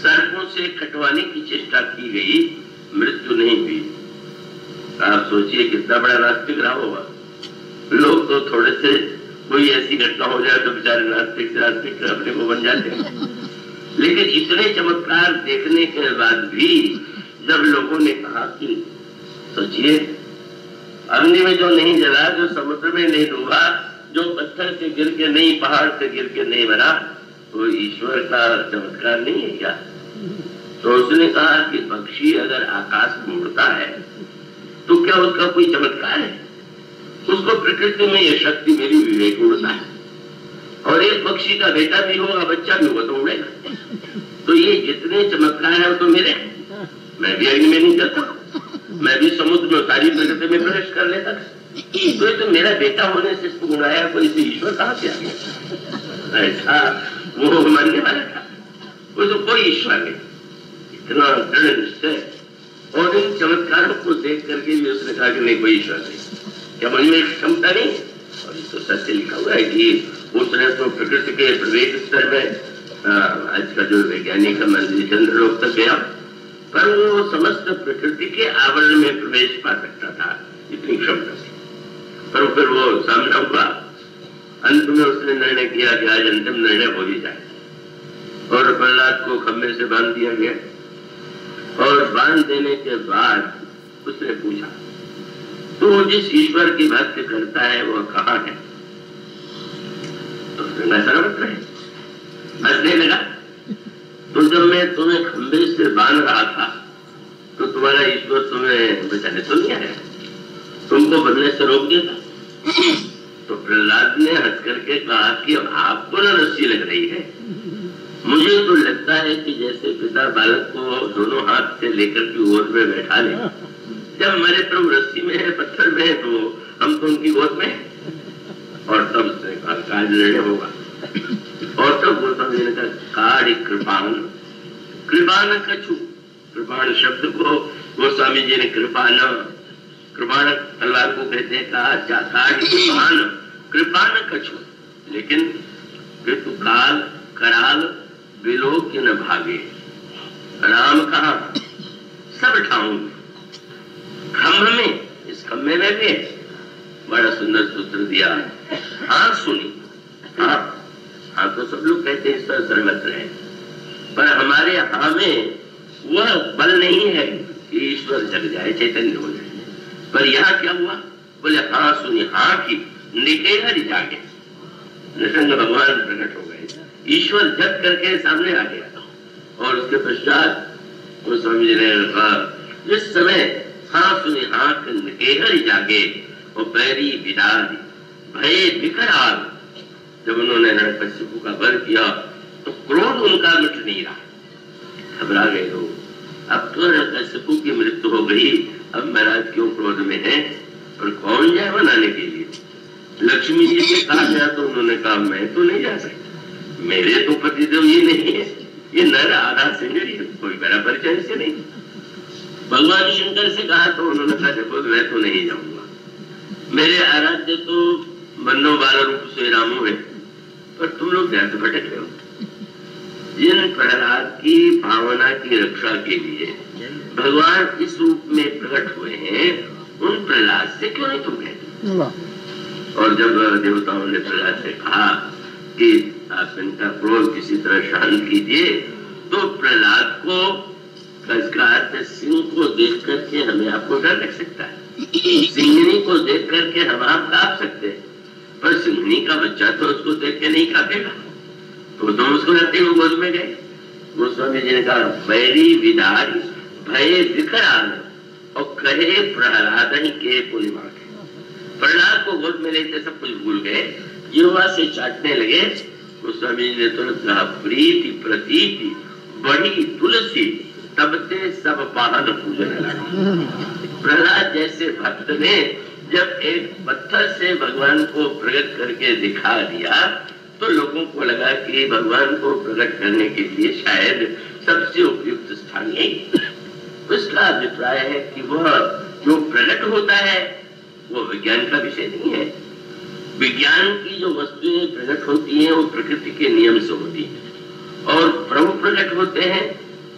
सर्पों से कटवाने की चेष्टा की गई, मृत्यु नहीं हुई। आप सोचिए कितना बड़ा नास्तिक रहा होगा। लोग तो थोड़े से कोई ऐसी घटना हो जाए तो बेचारे नास्तिक से नास्तिक अपने को बन जाते हैं। लेकिन इतने चमत्कार देखने के बाद भी जब लोगों ने कहा कि सोचिए, अग्नि में जो नहीं जला, जो समुद्र में नहीं डूबा, जो पत्थर से गिर के नहीं, पहाड़ से गिर के नहीं मरा, वो ईश्वर का चमत्कार नहीं है क्या? तो उसने कहा कि पक्षी अगर आकाश में उड़ता है तो क्या उसका कोई चमत्कार है? उसको प्रकृति में ये शक्ति मेरी विवेक उड़ता है, और एक पक्षी का बेटा भी होगा, बच्चा भी होगा तो उड़ेगा। तो ये जितने चमत्कार है वो तो मेरे हैं। मैं भी अग्नि में नहीं जाता, मैं भी समुद्र में सारी प्रकृति में प्रवेश कर लेता। तो ये तो मेरा बेटा होने से इसको उड़ाया, कोई इसे ईश्वर कहाँ से आ गया? ऐसा वो मानने वाला था, वो तो कोई ईश्वर नहीं। इतना दृढ़ निश्चय, और इन चमत्कारों को देख करके भी उसने कहा कि नहीं, कोई ईश्वर नहीं। क्या मन में क्षमता नहीं? और ये तो सत्य लिखा हुआ है कि उसने तो प्रकृति के प्रवेग स्तर में, आज का जो वैज्ञानिक चंद्र लोक तक गया, पर वो समस्त प्रकृति के आवरण में प्रवेश पा सकता था, इतनी क्षमता थी। पर फिर वो सामना हुआ, अंत में उसने निर्णय किया कि आज अंतिम निर्णय हो ही जाए, और प्रहलाद को खंभे से बांध दिया गया। और बांध देने के बाद उसने पूछा, तू जिस ईश्वर की भक्ति करता है वो कहाँ है? तो उसने सर्वत्र है। हंसने लगा, तो जब मैं तुम्हें खंभे से बांध रहा था तो तुम्हारा ईश्वर तुम्हें बचाने तो नहीं आया, तुमको बनने से रोक दिया था। तो प्रहलाद ने हंस करके कहा कि आपको ना रस्सी लग रही है, मुझे तो लगता है कि जैसे पिता बालक को दोनों हाथ से लेकर के गोद में बैठा ले, जब हमारे प्रभु रस्सी में है, पत्थर में है, तो हम तो उनकी गोद में है। और तब उसने कहा काज निर्णय होगा। और तब गोस्वामी जी ने कहा काड़ी कृपाण, कृपाण कछु, कृपाण शब्द को गोस्वामी जी ने कृपाण, कृपाण तलवार को कहते हैं, कहा काड़ी कृपाण, कृपाण कछु। लेकिन कृतु काल कराल विलोक न भागे, राम कहा सब ठाऊं, खम्भ में, इस खम्भे में भी बड़ा सुंदर सूत्र दिया है। हाँ सुनी, हाँ हाँ तो सब लोग कहते हैं ईश्वर सर्वत्र है, पर हमारे हाँ में वह बल नहीं है कि ईश्वर जग जाए, चैतन्य हो जाए। पर यहाँ क्या हुआ? बोले हाँ सुनी, हाँ की निकेहर जागे, निसंग भगवान प्रकट हो गए, ईश्वर जग करके सामने आ गया। और उसके पश्चात गोस्वामी जी ने कहा जिस समय हाँ सुनी हाँ निकेहर जागे और पैरी विदारी भय विकराल, जब उन्होंने हिरण्यकश्यप का वध किया तो क्रोध उनका मिट नहीं रहा, घबरा गए लोग। अब तो हिरण्यकश्यप की मृत्यु हो गई, अब महाराज क्यों क्रोध में है, और कौन जाए बनाने के लिए? लक्ष्मी जी से कहा गया तो उन्होंने कहा मैं तो नहीं जा सकता, मेरे तो पतिदेव ये नहीं है, ये नर आधा से मेरी कोई मेरा परिचय से नहीं। भगवान शंकर से कहा तो उन्होंने कहा देखो मैं तो नहीं जाऊंगा, मेरे आराध्य तो बन्नो बाल रूप से रामो है, पर तुम लोग ध्यान से भटक रहे हो। जिन प्रहलाद की भावना की रक्षा के लिए भगवान इस रूप में प्रकट हुए हैं, उन प्रहलाद से क्यों नहीं तुम कहते? और जब देवताओं ने प्रहलाद से कहा कि आप इनका क्रोध किसी तरह शांत कीजिए, तो प्रहलाद को सिंह को देख करके हमें आपको डर लग सकता है, सिंहनी को देख करके हम आप कांप सकते हैं, पर सिंहनी का बच्चा तो उसको देख के नहीं कांपेगा, तो तुम उसको रखते हुए गोद में गए। गोस्वामी जी ने कहा बैरी विदारी भय विकराल और कहे प्रहलाद ही के पूर्णिमा के, प्रहलाद को गोद में लेते सब कुछ भूल गए, युवा से चाटने लगे। गोस्वामी जी ने तुरंत कहा प्रीति प्रतीति बड़ी तुलसी तब से सब पाहन पूजन लगा। प्रहलाद जैसे भक्त ने जब एक पत्थर से भगवान को प्रकट करके दिखा दिया तो लोगों को लगा कि भगवान को प्रकट करने के लिए शायद सबसे उपयुक्त स्थान यही। उसका अभिप्राय है कि वह जो प्रकट होता है वो विज्ञान का विषय नहीं है। विज्ञान की जो वस्तुएं प्रकट होती हैं वो प्रकृति के नियम से होती हैं, और प्रभु प्रकट होते हैं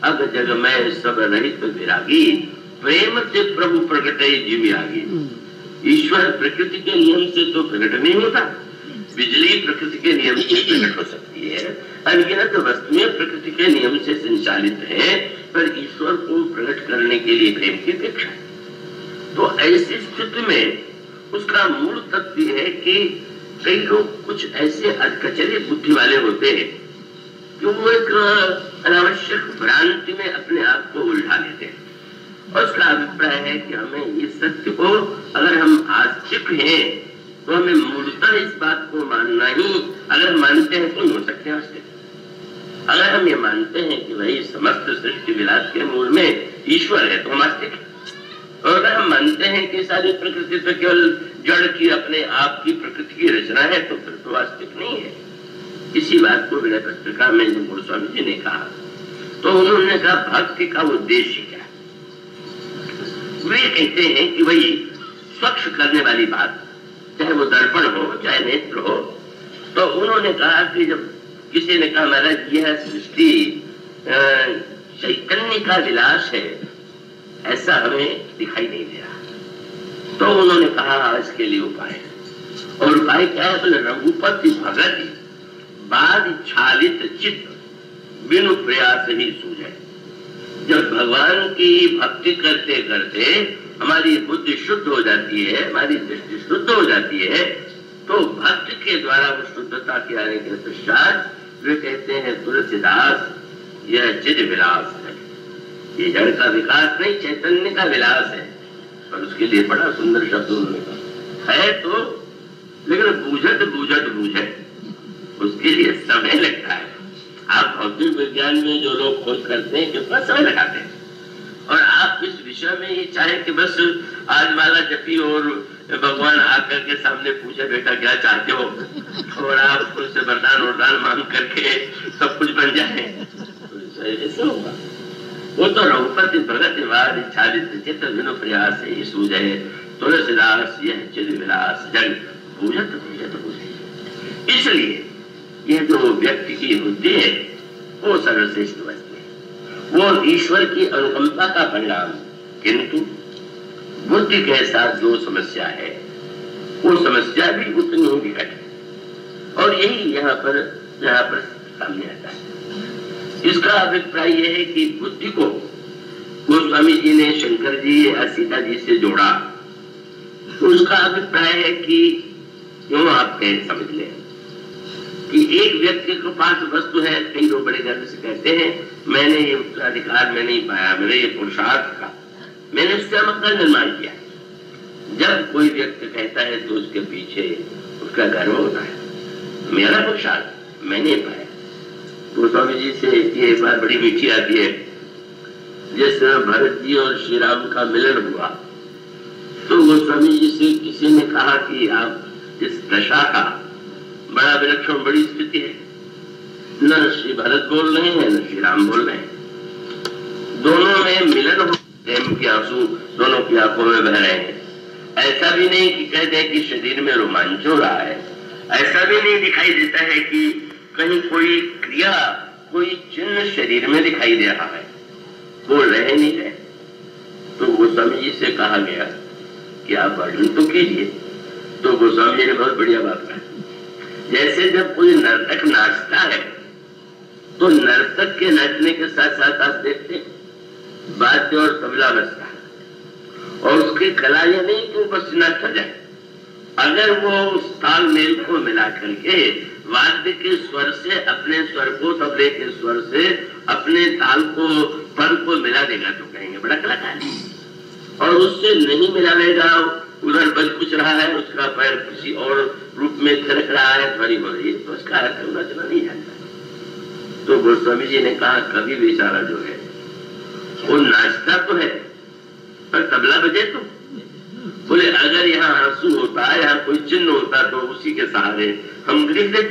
अग जग में सब रहित विरागी, प्रेम से प्रभु प्रकटे जीव आगे। ईश्वर प्रकृति के नियम से तो प्रकट नहीं होता, बिजली प्रकृति के नियम से प्रकट हो सकती है, अनगिनत वस्तुएं प्रकृति के नियम से संचालित है, पर ईश्वर को प्रकट करने के लिए प्रेम की अपेक्षा है। तो ऐसी स्थिति में उसका मूल तत्व है कि कई लोग कुछ ऐसे अधकचरे बुद्धि वाले होते हैं कि वो एक अनावश्यक भ्रांति में अपने आप को उलझा लेते हैं, और उसका अभिप्राय है कि हमें इस सत्य को, अगर हम आस्तिक हैं तो हमें मूलतः इस बात को मानना ही, अगर मानते हैं तो नहीं हो सकते आस्तिक। अगर हम ये मानते हैं कि भाई समस्त सृष्टि विलास के मूल में ईश्वर है तो हम आस्तिक हैं, और अगर हम मानते हैं कि सारी प्रकृति तो केवल जड़ की अपने आप की प्रकृति की रचना है तो फिर तो आस्तिक नहीं है। इसी बात को विनय पत्रिका में जो गोस्वामी जी ने कहा, तो उन्होंने कहा भक्ति का उद्देश्य क्या है। वे कहते हैं कि वही स्वच्छ करने वाली बात, चाहे वो दर्पण हो चाहे नेत्र हो। तो उन्होंने कहा कि जब किसी ने कहा महाराज यह सृष्टि चैतन्य का विलास है, ऐसा हमें दिखाई नहीं दे रहा, तो उन्होंने कहा इसके लिए उपाय है। और उपाय क्या है? बोले रघुपति भगति बाद छालित चित्त बिनु प्रयास ही सूझे। जब भगवान की भक्ति करते करते हमारी बुद्धि शुद्ध हो जाती है, हमारी दृष्टि शुद्ध हो जाती है, तो भक्ति के द्वारा उस शुद्धता के आने के पश्चात वे कहते हैं तुलसीदास यह चिद विलास है, ये जड़ का विकास नहीं चैतन्य का विलास है। और उसके लिए बड़ा सुंदर शब्द उन्होंने कहा है, तो लेकिन बूझत बूझत बूझे उसके लिए समय लगता है। आप भौतिक विज्ञान में जो लोग खोज करते हैं कितना समय लगाते हैं, और आप इस विषय में ये चाहे कि बस आज माला जपी और भगवान आकर के सामने पूछे बेटा क्या चाहते हो, और आप उनसे वरदान वरदान मांग करके सब कुछ बन जाए, तो ऐसे होगा। वो तो रघुपति भगत वाद छालित चित्त बिनु प्रयास ही सूझे, तुलसीदास यह चिद विलास जग बूझत बूझत बूझे। इसलिए ये जो व्यक्ति की बुद्धि है वो सर्वश्रेष्ठ वस्तु है, वो ईश्वर की अनुकंपा का परिणाम। किंतु बुद्धि के साथ जो समस्या है वो समस्या भी उतनी ही विकट है, और यही यहाँ पर यहाँ पर सामने आता है। इसका अभिप्राय यह है कि बुद्धि को गोस्वामी जी ने शंकर जी या सीता जी से जोड़ा, तो उसका अभिप्राय है कि यूं आप कह समझ लें कि एक व्यक्ति के पास वस्तु है, कई लोग बड़े गर्व से कहते हैं मैंने ये अधिकार में नहीं पाया, मैंने ये पुरुषार्थ का, मैंने स्वयं का निर्माण किया। जब कोई व्यक्ति कहता है तो उसके पीछे उसका गर्व होता है, मेरा पुरुषार्थ मैंने पाया। गोस्वामी जी से ये बात बड़ी मीठी आती है, जिस भरत जी और श्री राम का मिलन हुआ तो गोस्वामी जी से किसी ने कहा कि आप इस दशा का बड़ा विलक्षण बड़ी स्थिति है, न श्री भरत बोल रहे हैं न श्री राम बोल रहे हैं, दोनों में मिलन हो, प्रेम के आंसू दोनों की आंखों में बह रहे हैं। ऐसा भी नहीं कि कह दे कि शरीर में रोमांच हो रहा है, ऐसा भी नहीं दिखाई देता है कि कहीं कोई क्रिया कोई चिन्ह शरीर में दिखाई दे रहा है, बोल रहे नहीं रहे। तो गोस्वामी जी से कहा गया कि आप वर्णन तो कीजिए, तो गोस्वामी जी ने बहुत बढ़िया बात कहा। जैसे जब कोई नर्तक नाचता है तो नर्तक के नाचने के साथ साथ आप देखते वाद्य और तबला बजता है, और उसकी कला यह नहीं कि वो बस नाचता जाए, अगर वो उस ताल मेल को मिला करके वाद्य के स्वर से अपने स्वर को, तबले के स्वर से अपने ताल को, पर को मिला देगा तो कहेंगे बड़ा कलाकार है, और उससे नहीं मिलाएगा, उधर बज कुछ रहा है, उसका पैर किसी और रूप में थिरक रहा है, ध्वनि हो रही है, तो उसका अर्थ नचना नहीं जानता। तो गोस्वामी जी ने कहा कभी बेचारा जो है वो नाचता तो है पर तबला बजे तो, बोले अगर यहाँ आंसू होता, यहाँ कोई चिन्ह होता तो उसी के सहारे हम गिर देते।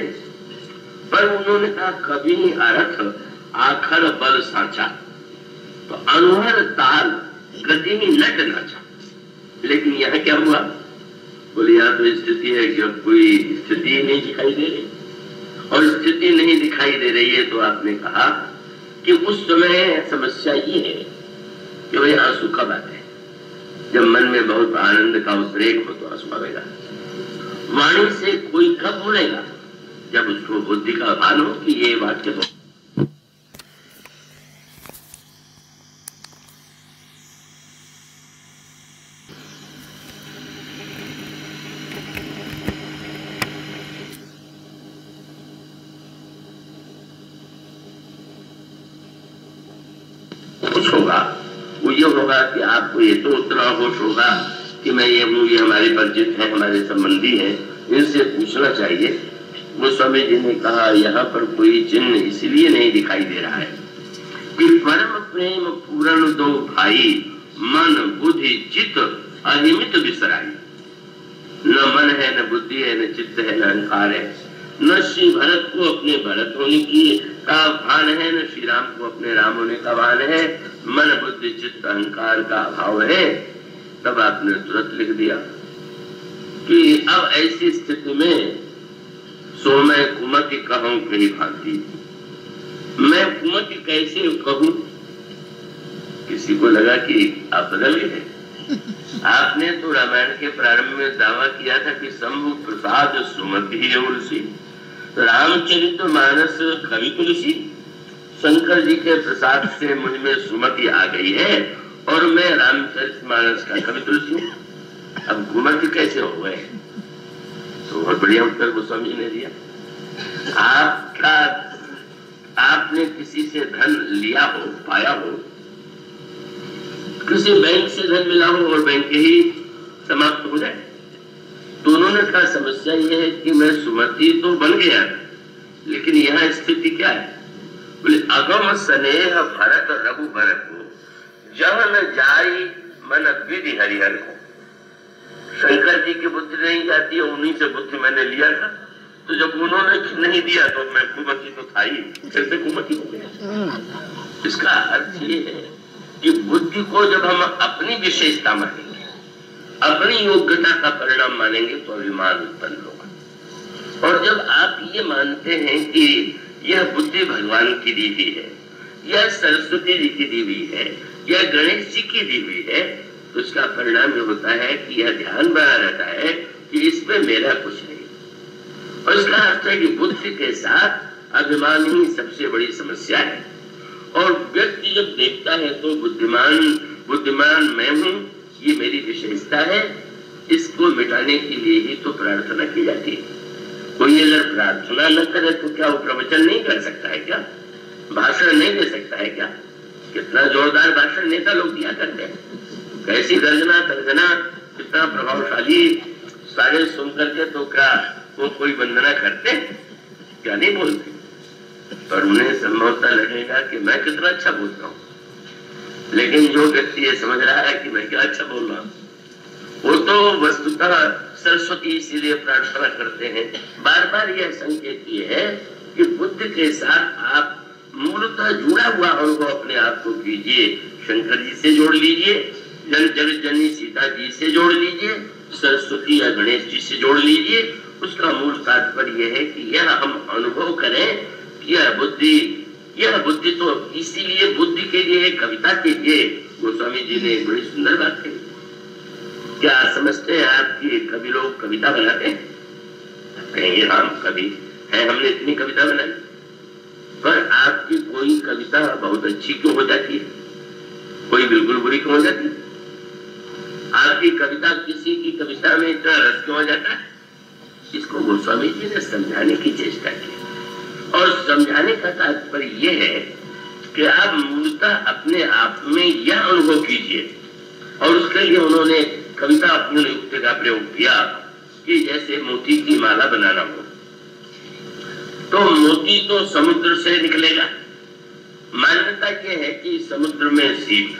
पर उन्होंने कहा कभी अर्थ आखर बल साचा, तो अनवर ताल गति में नट नाचा। लेकिन यहाँ क्या हुआ, बोले यहाँ तो स्थिति है कि अब कोई स्थिति नहीं दिखाई दे रही, और स्थिति नहीं दिखाई दे रही है तो आपने कहा कि उस समय समस्या ये है कि वही आंसू कब आते हैं। जब मन में बहुत आनंद का उद्रेक हो तो आंसू आएगा। वाणी से कोई कब बोलेगा? जब उसको बुद्धि का भान हो कि ये वाक्य हो। कुछ होगा वो ये होगा कि आपको ये तो उतना होश होगा कि मैं ये हूँ, ये हमारे परिचित है, हमारे संबंधी है, इनसे पूछना चाहिए। गोस्वामी जी ने कहा यहाँ पर कोई चिन्ह इसलिए नहीं दिखाई दे रहा है कि परम प्रेम पूर्ण दो भाई, मन बुद्धि चित्त अनिमित विसराई। न मन है, न बुद्धि है, न चित्त है, न अहंकार है। न श्री भरत को अपने भरत होने की का भान है, न श्री राम को अपने राम होने का भान है। मन बुद्धि चित्त अहंकार का अभाव है। तब आपने तुरंत लिख दिया कि अब ऐसी स्थिति में सो मैं कुमति कहूं कही भांति। मैं कुमति कैसे कहूं? किसी को लगा कि आप बदल गए। आपने तो रामायण के प्रारंभ में दावा किया था कि शंभु प्रसाद सुमति ही उलसी, रामचरित मानस कवि तुलसी। शंकर जी के प्रसाद से मुझ में सुमति आ गई है और मैं रामचरित मानस का कवि तुलसी हूँ। अब कुमति कैसे हो गए? तो बहुत बढ़िया उत्तर गोस्वामी जी ने दिया। आपका आपने किसी से धन लिया हो, पाया हो, किसी बैंक से धन मिला हो और बैंक ही समाप्त हो जाए, तो उन्होंने कहा समस्या यह है कि मैं सुमति तो बन गया, लेकिन यहाँ स्थिति क्या है? बोले अगम स्नेह भरत रघुबर को जहाँ न जाई मन विधि हरिहर को। शंकर जी की बुद्धि नहीं जाती है, उन्हीं से बुद्धि मैंने लिया था, तो जब उन्होंने नहीं दिया तो मैं कुमति तो था ही, कैसे कुमति हो गया? इसका अर्थ ये है कि बुद्धि को जब हम अपनी विशेषता मानेंगे, अपनी योग्यता का परिणाम मानेंगे तो अभिमान उत्पन्न होगा। और जब आप ये मानते हैं कि यह बुद्धि भगवान की दी हुई है, यह सरस्वती जी की दी हुई है, यह गणेश जी की दी हुई है, तो इसका परिणाम ये होता है कि यह ध्यान बना रहता है कि इसमें मेरा कुछ नहीं। और इसका अर्थ है कि बुद्धि के साथ अभिमान ही सबसे बड़ी समस्या है। और व्यक्ति जब देखता है तो बुद्धिमान बुद्धिमान मैं हूँ, ये मेरी विशेषता है, इसको मिटाने के लिए ही तो प्रार्थना की जाती है। कोई अगर प्रार्थना न करे तो क्या वो प्रवचन नहीं कर सकता है क्या? भाषण नहीं दे सकता है क्या? कितना जोरदार भाषण नेता लोग दिया करते हैं, कैसी गर्जना तर्जना, कितना प्रभावशाली, सारे सुन करके तो क्या वो कोई वंदना करते क्या? नहीं बोलते। पर उन्हें संभवतः लगेगा कि मैं कितना अच्छा बोलता हूँ, लेकिन जो व्यक्ति ये समझ रहा है कि मैं क्या अच्छा बोल रहा हूँ, वो तो वस्तुतः सरस्वती इसीलिए प्रार्थना करते हैं। बार बार यह संकेत ये है कि बुद्धि के साथ आप मूलतः जुड़ा हुआ अनुभव अपने आप को कीजिए। शंकर जी से जोड़ लीजिए, जन जगत जननी सीता जी से जोड़ लीजिए, सरस्वती या गणेश जी से जोड़ लीजिए। उसका मूल तात्पर्य यह है कि यह हम अनुभव करें कि यह बुद्धि यह बुद्धि तो इसीलिए बुद्धि के लिए कविता कीजिए। गोस्वामी जी ने एक बड़ी सुंदर बात कही। क्या समझते हैं आप कि कवि लोग कविता बनाते हैं? कहेंगे हम कवि है, हमने इतनी कविता बनाई। पर आपकी कोई कविता बहुत अच्छी क्यों हो जाती है, कोई बिल्कुल बुरी क्यों हो जाती है? आपकी कविता किसी की कविता में इतना रस क्यों हो जाता है? इसको गोस्वामी जी ने समझाने की चेष्टा की। और समझाने का तात्पर्य यह है कि आप मूलतः अपने आप में यह अनुभव कीजिए। और उसके लिए उन्होंने कविता पूर्ण युक्ति का प्रयोग किया कि जैसे मोती की माला बनाना हो, तो मोती तो समुद्र से निकलेगा। मान्यता यह है कि समुद्र में सीप,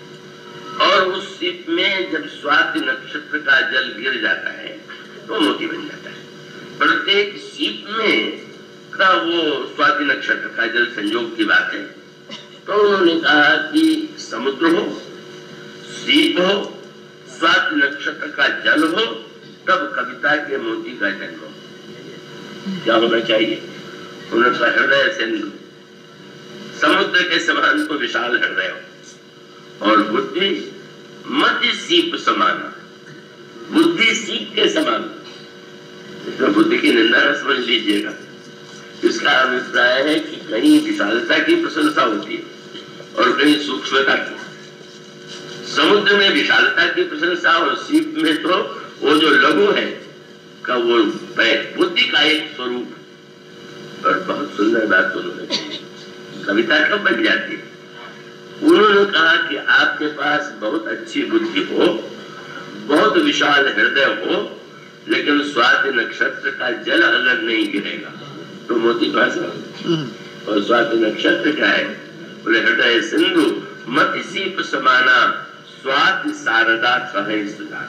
और उस सीप में जब स्वाति नक्षत्र का जल गिर जाता है तो मोती बन जाता है। प्रत्येक सीप में का वो स्वाति नक्षत्र का जल संयोग की बात है। तो उन्होंने कहा कि समुद्र हो, सीप हो, स्वाति नक्षत्र का जल हो, तब कविता के मोती का जन्म हो। क्या होना चाहिए? उन्होंने कहा हृदय सिंधु, समुद्र के समान तो विशाल हृदय हो, और बुद्धि मध्य सीप समान, बुद्धि सीप के समान। इसमें बुद्धि की निंदा न समझ लीजिएगा। इसका अभिप्राय है कि कहीं विशालता की प्रशंसा होती है और कहीं सूक्ष्मता की। समुद्र में विशालता की प्रशंसा और सीप में तो वो जो लघु है का वो बुद्धि का एक स्वरूप। और बहुत सुंदर बात उन्होंने कही, कविता कब बन जाती है? उन्होंने कहा कि आपके पास बहुत अच्छी बुद्धि हो, बहुत विशाल हृदय हो, लेकिन स्वाति नक्षत्र का जल अगर नहीं गिरेगा तो मोती कहां से होगा? और स्वाति नक्षत्र क्या है? बोले हृदय सिंधु मत सीप समाना स्वाति शारदा सहे सुधा।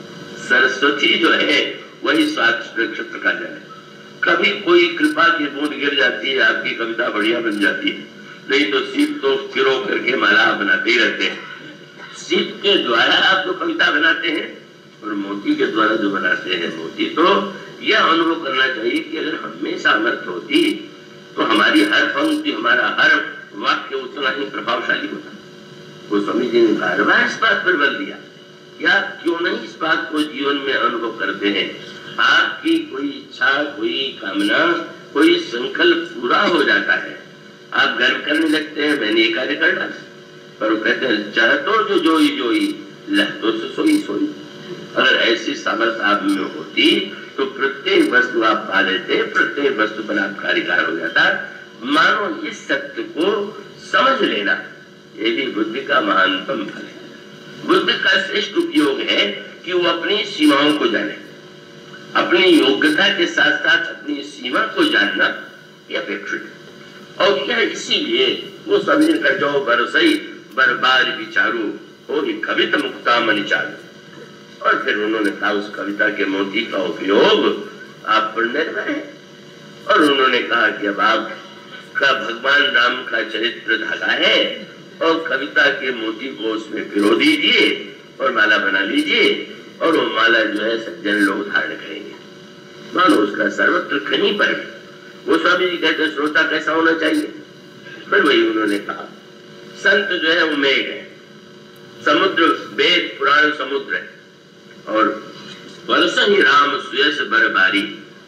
सरस्वती जो है वही स्वाति नक्षत्र का जल है। कभी कोई कृपा की बूंद गिर जाती है, आपकी कविता बढ़िया बन जाती है, नहीं तो सीप तो किरो करके माला बनाते ही रहते हैं। सीप के द्वारा आप जो कविता बनाते हैं और मोती के द्वारा जो बनाते हैं मोती, तो यह अनुभव करना चाहिए कि अगर हमें सामर्थ्य होती तो हमारी हर पंक्ति, हमारा हर वाक्य उतना ही प्रभावशाली होता। वो स्वामी जी ने बार बार इस बात पर बल दिया, या क्यों नहीं इस बात को जीवन में अनुभव करते हैं। आपकी कोई इच्छा, कोई कामना, कोई संकल्प पूरा हो जाता है, आप गर्व करने लगते हैं मैंने ये कार्य कर डाला, पर वो कहते हैं चाहे तो जो जोई जोई लहतो से सोई सोई। अगर ऐसी सामर्थ्य आप में होती तो प्रत्येक वस्तु आप पा लेते, प्रत्येक वस्तु पर आपका अधिकार हो जाता। मानो इस सत्य को समझ लेना ये भी बुद्धि का महानतम फल है। बुद्धि का श्रेष्ठ उपयोग है कि वो अपनी सीमाओं को जाने, अपनी योग्यता के साथ साथ अपनी सीमा को जानना यह अपेक्षित है। और यह इसीलिए वो सभी का जो बरसई बरबार विचारू हो ही कवित मुक्ता मन चालू। और फिर उन्होंने कहा उस कविता के मोती का उपयोग आप पर निर्भर है। और उन्होंने कहा कि अब आपका भगवान राम का चरित्र धागा है और कविता के मोती को उसमें पिरो दीजिए और माला बना लीजिए, और वो माला जो है सज्जन लोग धारण करेंगे। मानो उसका सर्वत्र कहीं पर है। वो स्वामी जी कहते श्रोता कैसा होना चाहिए? फिर वही उन्होंने कहा संत जो है वो मेघ है, समुद्र वेद पुराण समुद्र है, और वर्ष ही राम सुयस बरबारी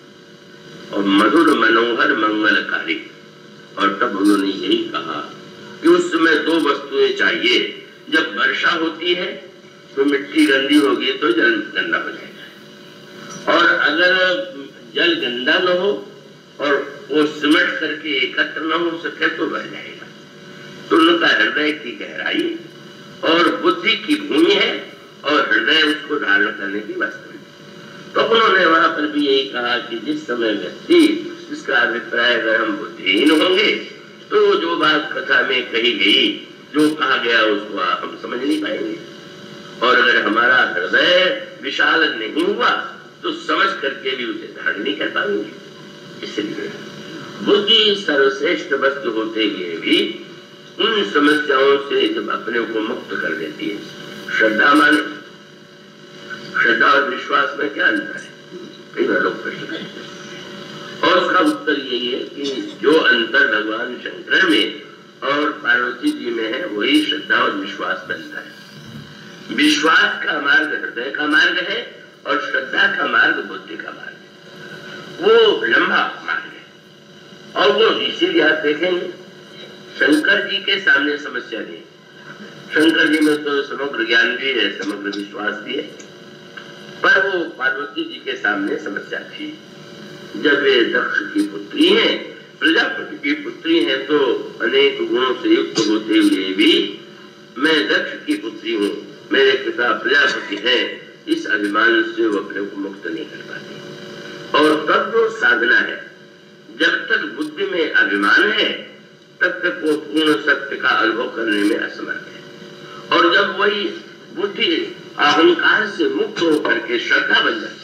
और मधुर मनोहर मंगलकारी। और तब उन्होंने यही कहा कि उस समय दो वस्तुएं चाहिए। जब वर्षा होती है तो मिट्टी गंदी होगी तो जल गंदा हो जाएगा, और अगर जल गंदा न हो और वो सिमट करके एकत्र न हो सके तो बह जाएगा। तो उनका हृदय की गहराई और बुद्धि की भूमि है और हृदय उसको धारण करने की वस्तु है। तो उन्होंने वहां पर भी यही कहा कि जिस समय व्यक्ति, इसका अभिप्राय अगर हम बुद्धिहीन होंगे तो जो बात कथा में कही गई, जो कहा गया उसको हम समझ नहीं पाएंगे। और अगर हमारा हृदय विशाल नहीं हुआ तो समझ करके भी उसे धारण नहीं कर पाएंगे। इसलिए बुद्धि सर्वश्रेष्ठ वस्तु होते हुए भी उन समस्याओं से जब अपने को मुक्त कर देती है। श्रद्धा माने, श्रद्धा और विश्वास में क्या अंतर है? कई बार लोग प्रश्न करते हैं, और उसका उत्तर यही है कि जो अंतर भगवान शंकर में और पार्वती जी में है वही श्रद्धा और विश्वास बनता है। विश्वास का मार्ग हृदय का मार्ग है और श्रद्धा का मार्ग बुद्धि का मार्ग है। वो लंबा मार्ग है, और वो इसीलिए आप देखेंगे शंकर जी के सामने समस्या नहीं। शंकर जी में तो समग्र ज्ञान भी है, समग्र विश्वास भी है, पर वो पार्वती जी के सामने समस्या थी। जब वे दक्ष की पुत्री हैं, प्रजापति की पुत्री हैं, तो अनेक गुणों से युक्त होते हुए भी मैं दक्ष की पुत्री हूँ, मेरे पिता प्रजापति हैं, इस अभिमान से वो अपने को मुक्त नहीं कर पाती। और तब वो साधना है, जब तक बुद्धि में अभिमान है तब तक वो पूर्ण सत्य का अनुभव करने में असमर्थ है। और जब वही बुद्धि अहंकार से मुक्त होकर के श्रद्धा बन जाती,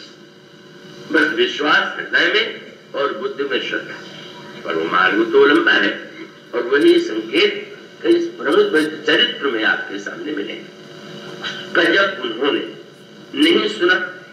बस विश्वास हृदय में और बुद्धि में श्रद्धा, पर वो मार्ग तो लंबा है। और वही संकेत कई प्रमुख चरित्र में आपके सामने मिलेंगे। जब उन्होंने नहीं सुना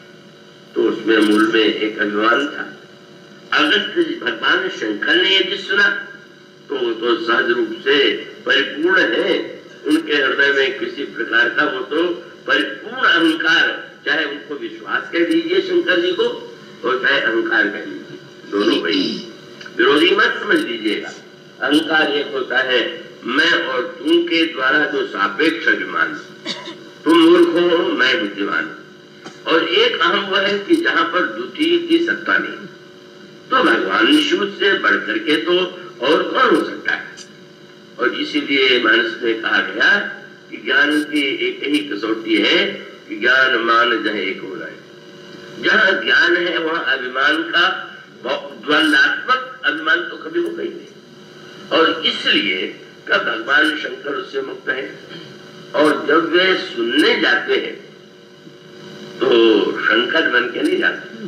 तो उसमें मूल में एक अभिमान था। अगस्त भगवान शंकर ने यदि सुना तो वो तो सहज रूप से परिपूर्ण है, उनके हृदय में किसी प्रकार का वो तो परिपूर्ण अहंकार, चाहे उनको विश्वास कह दीजिए शंकर जी को और चाहे अहंकार कह दीजिए, दोनों भाई विरोधी मत समझ लीजिएगा। अहंकार एक होता है मैं और तुम के द्वारा जो सापेक्ष अभिमान, तुम मूर्ख हो मैं बुद्धिमान, और एक अहम वह है कि जहां पर द्वितीय की सत्ता नहीं, तो भगवान शिव से बढ़ करके तो और कौन हो सकता है। और इसीलिए मानस में कहा गया कि ज्ञान की एक ही कसौटी है कि ज्ञान मान जहाँ एक हो रहा है। जहाँ ज्ञान है वहाँ अभिमान का द्वंद्वात्मक अभिमान तो कभी होगा ही नहीं, और इसलिए का भगवान शंकर उससे मुक्त है। और जब वे सुनने जाते हैं तो शंकर बन के नहीं जाते,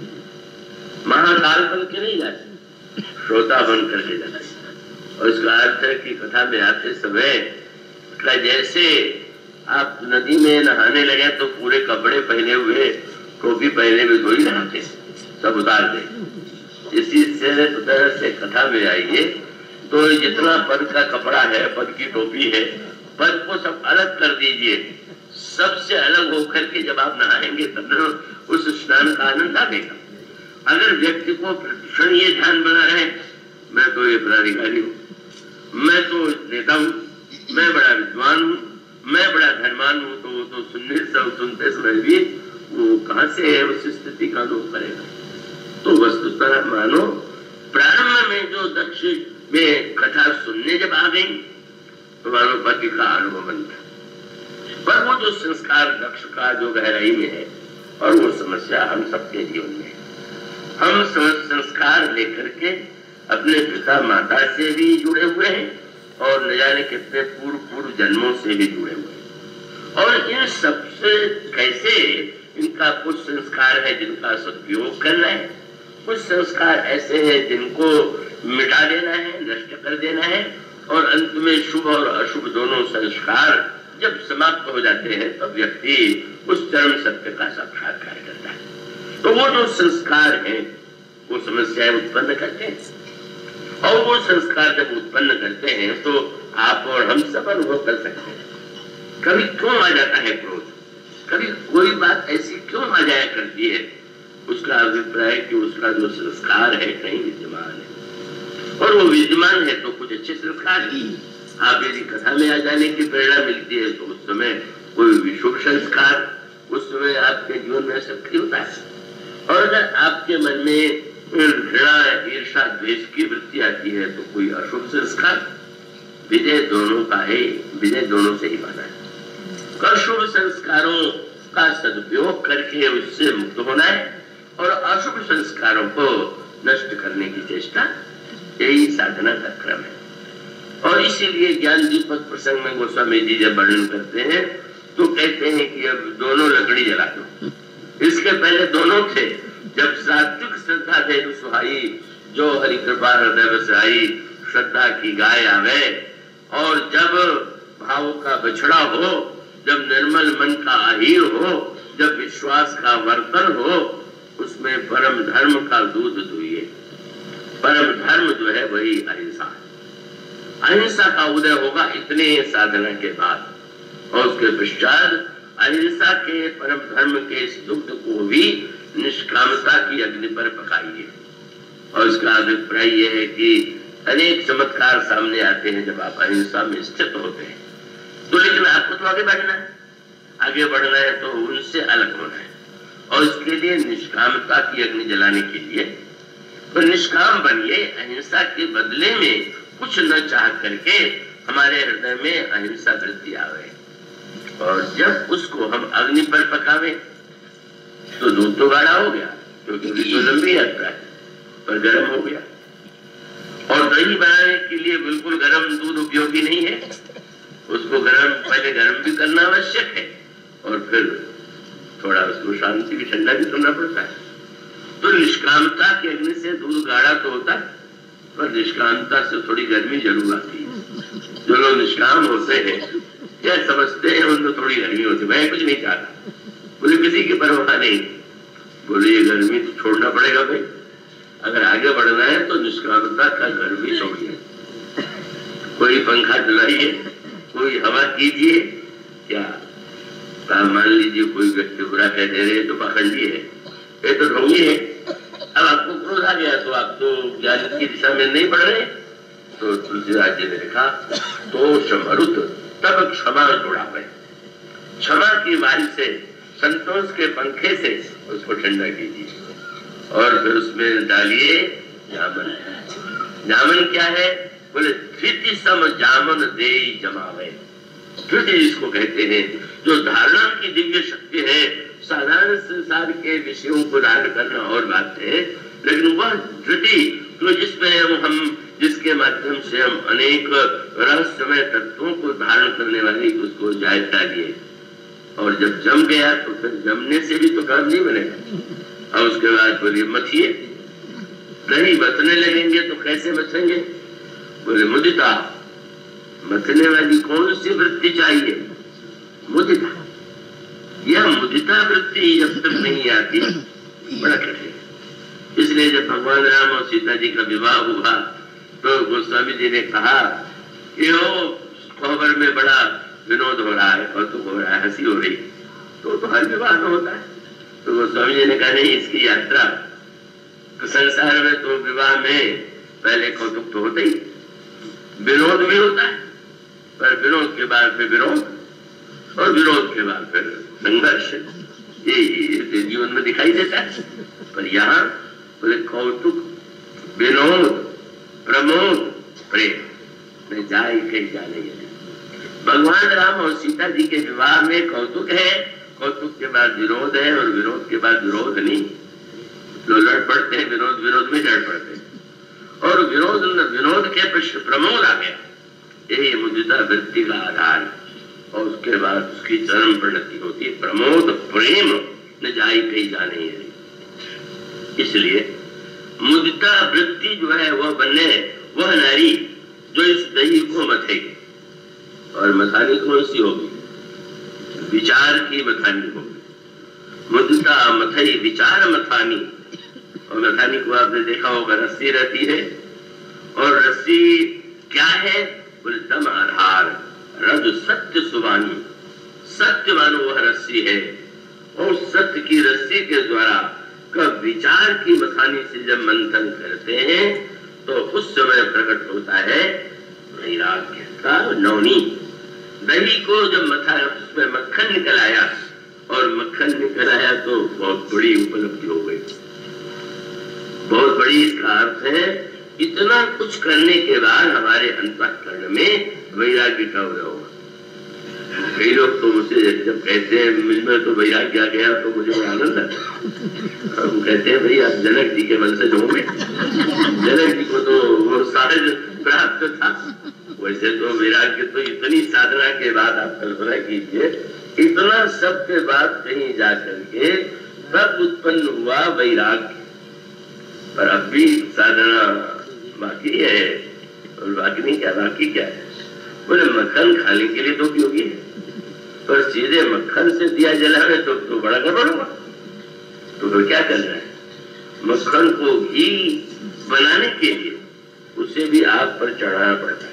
महाकाल बन के नहीं जाते, श्रोता बन करके जाते। और इसका अर्थ है कि कथा में आते समय का जैसे आप नदी में नहाने लगे तो पूरे कपड़े पहने हुए, टोपी पहने हुए थोड़ी नहाते, सब उतार दे। इसी से तरह से कथा में आइए तो जितना पद का कपड़ा है, पद की टोपी है, पद को सब अलग कर दीजिए। सबसे अलग होकर के जब आप नहाएंगे तब उस स्नान का आनंद आएगा। अगर व्यक्ति को प्रतिक्षण ये ध्यान बना रहे मैं तो ये पदाधिकारी हूँ, मैं तो नेता हूँ, मैं बड़ा विद्वान हूँ, मैं बड़ा धनवान हूँ, तो वो तो सुनने सब सुनते समय भी वो कहाँ से है उस स्थिति का अनुभव करेगा। तो वस्तुतः मानो प्रारंभ में जो दक्ष में कथा सुनने जब आ गई तो मानो पति का अनुभव बनता, पर वो जो संस्कार दक्ष का जो गहराई में है और वो समस्या हम सबके जीवन में, हम संस्कार लेकर के अपने पिता माता से भी जुड़े हुए हैं और न जाने कितने पूर्व पूर्व जन्मों से भी जुड़े हुए हैं। और इन सबसे कैसे इनका कुछ संस्कार है जिनका सदुपयोग करना है, कुछ संस्कार ऐसे हैं जिनको मिटा देना है, नष्ट कर देना है, और अंत में शुभ और अशुभ दोनों संस्कार जब समाप्त हो जाते हैं तब व्यक्ति उस चरम सत्य का साक्षात्कार करता है। तो वो जो संस्कार है वो समस्याएं उत्पन्न करते हैं, और वो संस्कार जब उत्पन्न करते हैं तो आप और हम सब अनुभव कर सकते हैं। कभी क्यों आ जाता है क्रोध, कभी कोई बात ऐसी क्यों आ जाया करती है, उसका अभिप्राय कि उसका जो संस्कार है कहीं विद्यमान है, और वो विद्यमान है तो कुछ अच्छे संस्कार ही। आप यदि कथा में आ जाने की प्रेरणा मिलती है तो उस समय कोई विशुभ संस्कार उस समय आपके जीवन में सक्रिय होता है। और अगर आपके मन में घृणा, ईर्षा, द्वेष की वृत्ति आती है तो कोई अशुभ संस्कार। विजय दोनों का है, विजय दोनों से ही माना है। अशुभ संस्कारों का सदुपयोग करके उससे मुक्त होना है और अशुभ संस्कारों को नष्ट करने की चेष्टा, यही साधना का क्रम है। और इसीलिए ज्ञान दीपक प्रसंग में गोस्वामी जी जब वर्णन करते हैं तो कहते हैं कि अब दोनों लकड़ी जला दो। इसके पहले दोनों थे, जब सात्विक श्रद्धा थे तो सुहाई, जो हरि कृपा हृदय बसाई, श्रद्धा की गाय आवे, और जब भाव का बछड़ा हो, जब निर्मल मन का आहीर हो, जब विश्वास का वर्तन हो, उसमें परम धर्म का दूध दुहिए। परम धर्म जो है वही अहिंसा, अहिंसा का उदय होगा इतने साधना के बाद, और उसके पश्चात अहिंसा के परम धर्म के इस दुग्ध को भी निष्कामता की अग्नि पर पकाइए। और इसका अभिप्राय यह है कि अनेक चमत्कार सामने आते हैं जब आप अहिंसा में स्थित होते हैं। तो लेकिन आपको तो आगे बढ़ना है, आगे बढ़ना है तो उनसे अलग होना है, और इसके लिए निष्कामता की अग्नि जलाने के लिए तो निष्काम बनिए। अहिंसा के बदले में कुछ न चाह करके हमारे हृदय में अहिंसा वृत्ति आवे, और जब उसको हम अग्नि पर पकावे तो दूध तो गाढ़ा हो गया, क्योंकि तो लंबी यात्रा है, पर गर्म हो गया। और दही बनाने के लिए बिल्कुल गर्म दूध उपयोगी नहीं है, उसको गर्म पहले गर्म भी करना आवश्यक है, और फिर थोड़ा उसको शांति भी ठंडा भी करना पड़ता है। तो निष्कामता की अग्नि से दूध गाढ़ा तो होता है, पर निष्कामता से थोड़ी गर्मी जरूर आती है। जो लोग निष्काम होते हैं क्या समझते हैं उनको थोड़ी गर्मी होती है, मैं कुछ नहीं चाहता, मुझे किसी की परवाह नहीं, बोले ये गर्मी तो छोड़ना पड़ेगा भाई, अगर आगे बढ़ना है तो निष्कामता का गर्मी छोड़िए। कोई पंखा चलाइए, कोई हवा कीजिए, क्या मान लीजिए कोई व्यक्ति बुरा कह दे रहे तो पाखंडी है, ये तो ढोंगी है। अब आपको क्रोध आ गया तो आप तो ज्ञान की दिशा में नहीं बढ़ रहे। तो तुलसीदास जी ने लिखा तो क्षमरुत तब क्षमा जोड़ा है, क्षमा की वायु से, संतोष के पंखे से उसको ठंडा कीजिए और फिर उसमें डालिए जामन। जामन क्या है? बोले धृति सम जामन दे जमावे। धृति जिसको कहते हैं, जो धारणा की दिव्य शक्ति है। साधारण संसार के विषयों को धारण करना और बात है, लेकिन वह धृति जो जिसमें हम जिसके माध्यम से हम अनेक रहस्यमय तत्वों को धारण करने वाली उसको जायज डालिए और जब जम गया तो फिर जमने से भी तो काम नहीं बनेगा। और उसके बाद बोलिए मथिए, दही मथने लगेंगे तो कैसे मथेंगे? बोले मुदिता। मथने वाली कौन सी वृत्ति चाहिए? मुदिता। यह मुदिता वृत्ति जब तक नहीं आती बड़ा कठिन। इसलिए जब भगवान राम और सीता जी का विवाह हुआ तो गोस्वामी जी ने कहा कि वो खबर में बड़ा विनोद हो रहा है, कौतुक हो रहा है, हंसी हो रही, तो, तो हर विवाह में होता है। तो गोस्वामी जी ने कहा नहीं, इसकी यात्रा तो संसार में तो विवाह में पहले कौतुक तो होता ही, विनोद भी होता है, पर विनोद के बाद फिर विरोध और विरोध के बाद फिर संघर्ष, ये, ये जीवन में दिखाई देता है। पर यहाँ बोले कौतुक, विनोद, प्रमोद, प्रेम में जाए कहीं जाने। भगवान राम और सीता जी के विवाह में कौतुक है, कौतुक के बाद विरोध है और विरोध के बाद विरोध नहीं। लोग लड़ पड़ते हैं, विरोध विरोध में लड़ पड़ते हैं और विरोध विनोद के पृष्ठ प्रमोद आ गया। यही मुदिता वृत्ति का आधार है और उसके बाद उसकी चरम परिणति होती है प्रमोद, प्रेम न जाए कहीं जाने। इसलिए मुदिता वृत्ति जो है वह बने वह नारी जो इस दही को मथेगी। और मथानी कौन सी होगी? विचार की मथानी होगी। मुदिता मथई विचार मथानी। और मथानी को आपने देखा होगा, रस्सी रहती है और रस्सी क्या है? बोले दम आधार, रज सत्य सुवानी। सत्य मानो वह रस्सी है और सत्य की रस्सी के द्वारा कब विचार की मथानी से जब मंथन करते हैं तो उस समय प्रकट होता है वैराग्य का नौनी। दही को जब मथा उसमें मक्खन निकल आया और मक्खन निकल आया तो बहुत बड़ी उपलब्धि हो गई, बहुत बड़ी। इसका अर्थ है इतना कुछ करने के बाद हमारे अंतःकरण में वैराग्य का उदय होगा। कई लोग तो मुझसे जब कहते हैं मुझमें तो वैराग्य आ गया तो मुझे बड़ा आनंद आता है। हम कहते हैं भाई आप जनक जी के मन से होंगे, जनक जी को तो वो सहज प्राप्त था। वैसे तो वैराग्य तो इतनी साधना के बाद आप कल्पना कीजिए, इतना सब के बाद कहीं जा करके तब उत्पन्न हुआ वैराग्य। पर अब भी साधना बाकी है। और बाकी नहीं क्या, बाकी क्या है? बोले मक्खन खाने के लिए तो उपयोगी है, पर सीधे मक्खन से दिया जलावे तो, तो बड़ा गड़बड़ होगा। तो फिर क्या करना है? मक्खन को घी बनाने के लिए उसे भी आग पर चढ़ाना पड़ता है।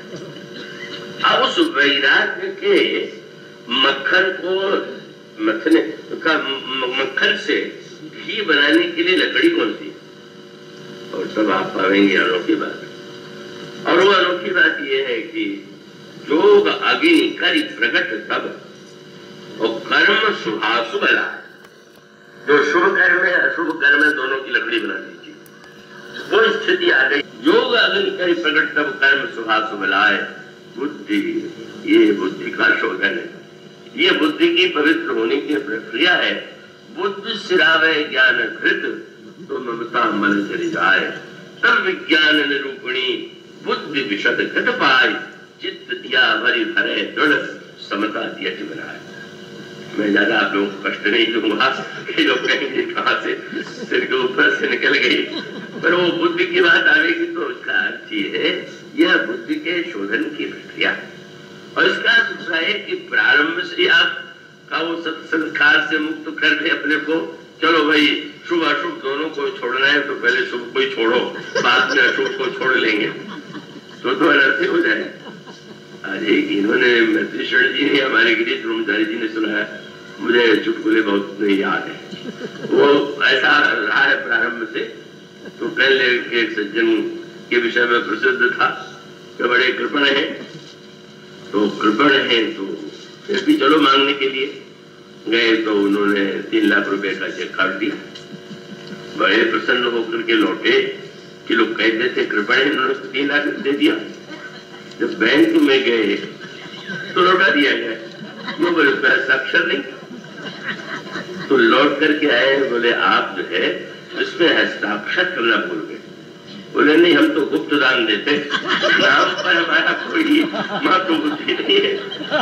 अब उस वैराग्य के मक्खन को मथने का मक्खन से घी बनाने के लिए लकड़ी कौन सी? और सब आप पाएंगे अनोखी बात। और वो अनोखी बात यह है कि जोग अग्नि करी प्रकट तब और कर्म शुभाशुभ लाए। जो शुभ कर्म है अशुभ कर्म है दोनों की लकड़ी बना लीजिए, वो स्थिति आ गई। योग अग्नि करी प्रकट तब कर्म शुभाशुभ लाए। बुद्धि, ये बुद्धि का शोधन है, ये बुद्धि की पवित्र होने की प्रक्रिया है। बुद्धि सिरावे ज्ञान घृत तो ममता मन चली जाए। तब विज्ञान निरूपणी बुद्धि विशद घट पाई। चित्त दिया भरी भरे दृढ़ समता दिया बनाए। मैं ज्यादा आप लोगों को कष्ट नहीं दूंगा, कई लोग कहेंगे कहां से सिर के ऊपर से निकल गई, पर वो बुद्धि की बात आएगी तो उसका अर्थ ये है, यह बुद्धि के शोधन की प्रक्रिया। और इसका दूसरा है कि प्रारंभ से आप का वो संस्कार से मुक्त कर दे अपने को। चलो भाई शुभ अशुभ दोनों को छोड़ना है तो पहले शुभ को ही छोड़ो, बाद में अशुभ को छोड़ लेंगे तो तो अनर्थ हो जाए। अरे इन्होंने मृत्युशरण जी ने, हमारे गिरीश ब्रह्मचारी जी ने सुनाया, मुझे चुटकुले बहुत नहीं याद है। वो ऐसा रहा है प्रारंभ से। तो पहले एक सज्जन के विषय में प्रसिद्ध था कि बड़े कृपण है, तो कृपण है तो फिर भी चलो मांगने के लिए गए, तो उन्होंने तीन लाख रुपए का चेक काट दिया। बड़े प्रसन्न होकर के लौटे कि लोग कहते थे कृपण है, उन्होंने तीन लाख दे दिया। जब बैंक में गए तो लौटा दिया गया, वो बोले हस्ताक्षर नहीं। तो लौट करके आए, बोले आप जो है इसमें हस्ताक्षर करना भूल गए। बोले नहीं, हम तो गुप्त दान देते, नाम पर हमारा कोई महत्व बुद्धि नहीं है।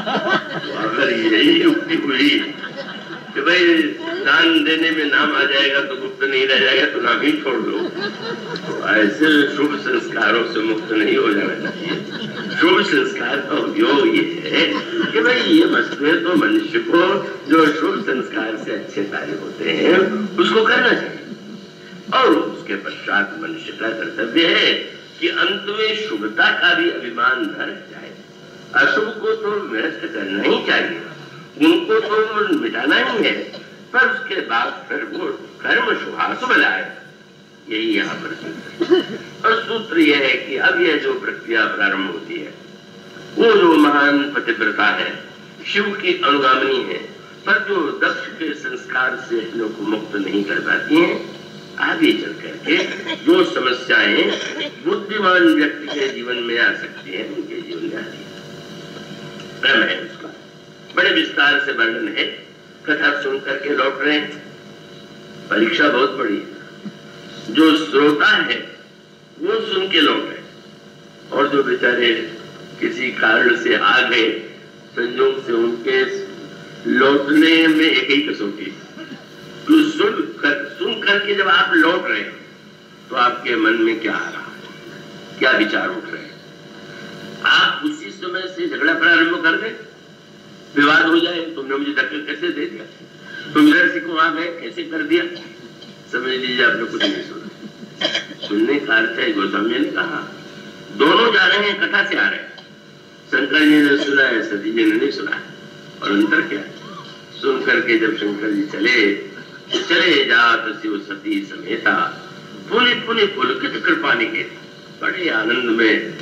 अगर यही युक्ति हुई कि भाई दान देने में नाम आ जाएगा तो गुप्त नहीं रह जाएगा, तो नाम ही छोड़ दो, तो ऐसे शुभ संस्कारों से मुक्त नहीं हो जाना चाहिए। शुभ संस्कार का उपयोग ये है कि भाई ये वस्तुएं तो मनुष्य को जो शुभ संस्कार से अच्छे कार्य होते हैं उसको करना चाहिए, और उसके पश्चात मनुष्य का कर्तव्य है कि अंत में शुभता का भी अभिमान न रह जाए। अशुभ को तो निरस्त करना ही चाहिए, उनको तो मिटाना ही है, पर उसके बाद फिर वो कर्म शुभाशुभ लाए, यही यहाँ पर। और सूत्र यह है कि अब यह जो प्रक्रिया प्रारंभ होती है, वो जो महान पतिव्रता है, शिव की अनुगामिनी है, पर जो दक्ष के संस्कार से लोग को मुक्त नहीं कर पाती हैं, आगे चल करके जो समस्याएं बुद्धिमान व्यक्ति के जीवन में आ सकती है, उनके जीवन में आती है। क्रम है उसका, बड़े विस्तार से वर्णन है। कथा सुन करके लौट रहे हैं, परीक्षा बहुत बड़ी है। जो श्रोता है वो सुन के लौटे, और जो बेचारे किसी कारण से आ गए, संयोग से उनके लौटने में एक ही कसौटी, तो सुन कर सुन करके जब आप लौट रहे हैं तो आपके मन में क्या आ रहा है, क्या विचार उठ रहे हैं? आप उसी समय से झगड़ा प्रारंभ कर दें, विवाद हो जाए, तुमने मुझे धक्का कैसे दे दिया, तुम इधर से को आ गए, कैसे कर दिया, समझ लीजिए आपने कुछ नहीं सुना। सुनने का अर्थ है, गोस्वामी ने कहा दोनों जा रहे हैं, कथा से आ रहे हैं, शंकर जी ने सुना है, सती जी ने नहीं सुना है, और अंतर क्या है? सुन करके जब शंकर जी चले, चले जात शिव सती समेता, पुनि पुनि पुलकित कृपा निके, बड़े आनंद में।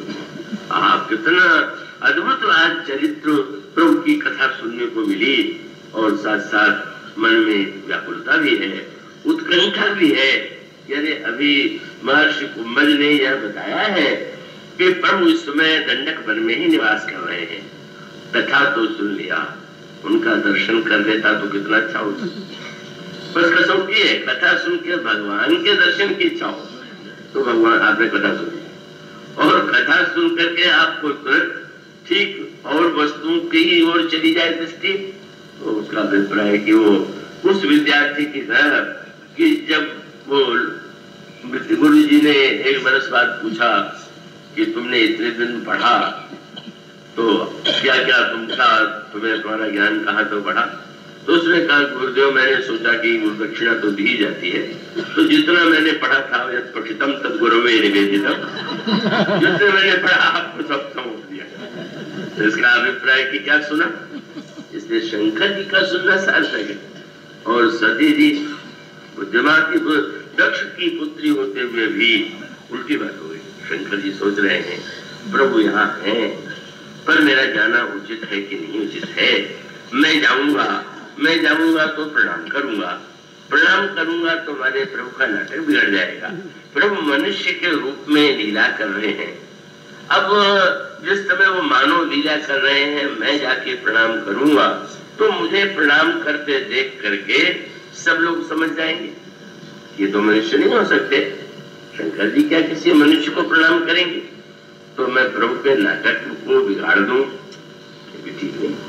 आप कितना अद्भुत आज चरित्र प्रभु की कथा सुनने को मिली, और साथ साथ मन में व्याकुलता भी है, उत्कंठा भी है। यानी अभी महर्षि कुंभज ने यह बताया है कि प्रभु इस समय दंडक वन में ही निवास कर रहे हैं। कथा तो सुन लिया, उनका दर्शन कर लेता तो कितना अच्छा होता। बस कसौटी है, कथा सुन के भगवान के दर्शन की इच्छा हो तो भगवान आपने कथा सुनी, और कथा सुन करके आपको तुरंत ठीक और वस्तुओं की ओर चली जाए दृष्टि, तो उसका अभिप्राय है कि वो उस विद्यार्थी की तरह कि जब वो गुरु जी ने एक बरस बाद पूछा कि तुमने इतने दिन पढ़ा तो क्या क्या तुमका तुम्हें तुम्हारा ज्ञान कहाँ तो बढ़ा, तो उसने कहा गुरुदेव मैंने सोचा कि गुरु दक्षिणा तो दी जाती है, तो जितना मैंने पढ़ा था यद पठितम तद गुरुवे निवेदितम, जितने मैंने पढ़ा आपको सब समझ दिया। तो इसका अभिप्राय कि क्या सुना, इसलिए शंकर जी का सुनना सार्थक है। और सती जी बुद्धिमाती दक्ष की पुत्री होते हुए भी उल्टी बात हो गई। शंकर जी सोच रहे हैं प्रभु यहाँ हैं, पर मेरा जाना उचित है कि नहीं उचित है। मैं जाऊंगा मैं जाऊंगा तो प्रणाम करूंगा, प्रणाम करूंगा तो हमारे प्रभु का नाटक बिगड़ जाएगा। प्रभु मनुष्य के रूप में लीला कर रहे हैं, अब जिस समय वो मानव लीला कर रहे हैं मैं जाके प्रणाम करूंगा तो मुझे प्रणाम करते देख करके सब लोग समझ जाएंगे ये तो मनुष्य नहीं हो सकते। शंकर जी क्या किसी मनुष्य को प्रणाम करेंगे, तो मैं प्रभु के नाटक को बिगाड़ दूं, ये भी ठीक नहीं।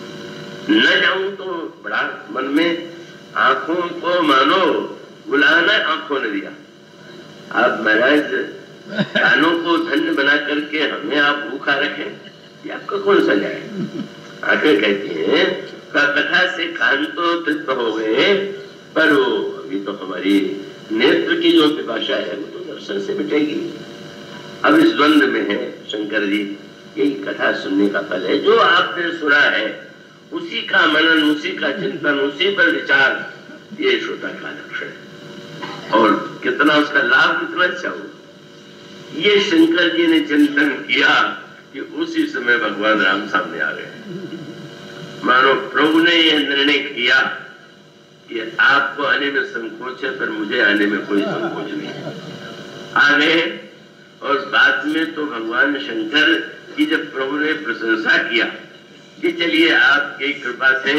न जाऊं तो बड़ा मन में आंखों को मानो बुलाना आंखों ने दिया। आप महाराज कानों को धन्य बना करके हमें आप भूखा रखें, ये आपको कौन सा जाए। आंखें कहती हैं कथा से कान तो तृप्त हो गए, पर वो अभी तो हमारी नेत्र की जो पिपाशा है वो तो दर्शन से मिटेगी। अब इस द्वंद में है शंकर जी यही कथा सुनने का फल है। जो आपने सुना है उसी का मनन, उसी का चिंतन, उसी पर विचार, ये श्रोता का लक्षण है। और कितना उसका लाभ कितना अच्छा हो, ये शंकर जी ने चिंतन किया कि उसी समय भगवान राम सामने आ गए। मानो प्रभु ने यह निर्णय किया कि आपको आने में संकोच है, पर मुझे आने में कोई संकोच नहीं है। आ गए। और बाद में तो भगवान शंकर की जब प्रभु ने प्रशंसा किया कि चलिए आपकी कृपा से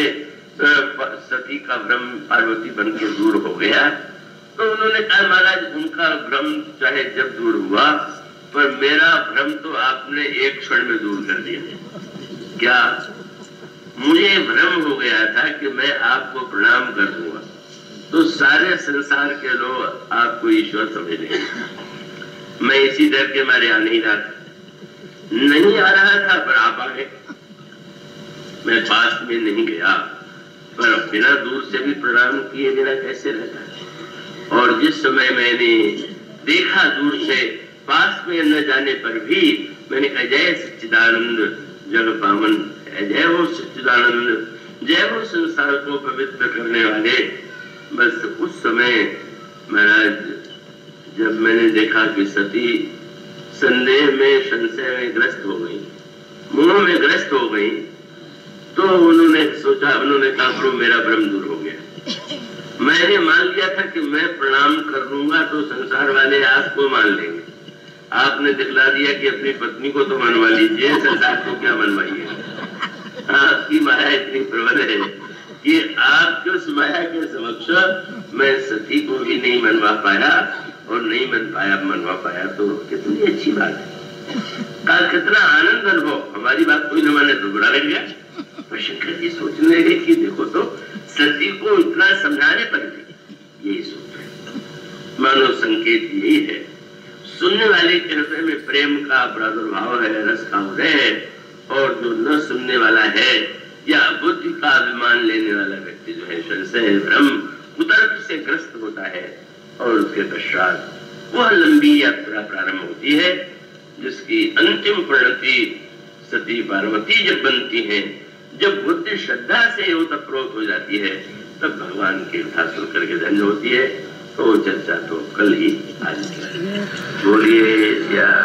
सती का भ्रम पार्वती बन के दूर हो गया, तो उन्होंने कहा महाराज उनका भ्रम चाहे जब दूर हुआ, पर मेरा भ्रम तो आपने एक क्षण में दूर कर दिया। क्या? मुझे भ्रम हो गया था कि मैं आपको प्रणाम कर दूंगा तो सारे संसार के लोग आपको ईश्वर समझेंगे। मैं इसी डर के मारे आ नहीं रहा था, नहीं आ रहा था, पर आप आ गए। मैं पास में नहीं गया, पर बिना दूर से भी प्रणाम किए बिना कैसे रहता। और जिस समय मैंने देखा दूर से, पास में न जाने पर भी मैंने कहा जय सच्चिदानंद जग पावन, जय हो सच्चिदानंद, जय हो संसार को पवित्र करने वाले। बस उस समय महाराज जब मैंने देखा कि सती संदेह में, संशय में ग्रस्त हो गई, मोह में ग्रस्त हो गई, तो उन्होंने सोचा, उन्होंने कहा प्रभु मेरा भ्रम दूर हो गया। मैंने मान लिया था कि मैं प्रणाम कर लूंगा तो संसार वाले आपको मान लेंगे। आपने दिखला दिया कि अपनी पत्नी को तो मनवा लीजिए, संसार को क्या मनवाइए। आपकी माया इतनी प्रबल है कि आपके उस माया के समक्ष मैं सती को भी नहीं मनवा पाया, और नहीं मन पाया मनवा पाया तो कितनी अच्छी बात है। का कितना आनंद अनुभव। हमारी बात कोई न माने तो बुरा लग गया, पर शंकर जी सोचने लगे कि देखो तो सती को इतना समझाने पर भी यही सोच है। मानो संकेत यही है, सुनने वाले के हृदय में प्रेम का प्रादुर्भाव है, रस का उदय है, और जो न सुनने वाला है या बुद्धि का अभिमान लेने वाला व्यक्ति जो है संशय भ्रम कुतर्क से ग्रस्त होता है, और उसके पश्चात वह लंबी यात्रा प्रारंभ होती है जिसकी अंतिम परिणति सती पार्वती जब बनती है। जब बुद्धि श्रद्धा से ओतप्रोत हो जाती है तब भगवान की कथा सुनकर के धन्य होती है। तो चर्चा तो कल ही आज बोलिए।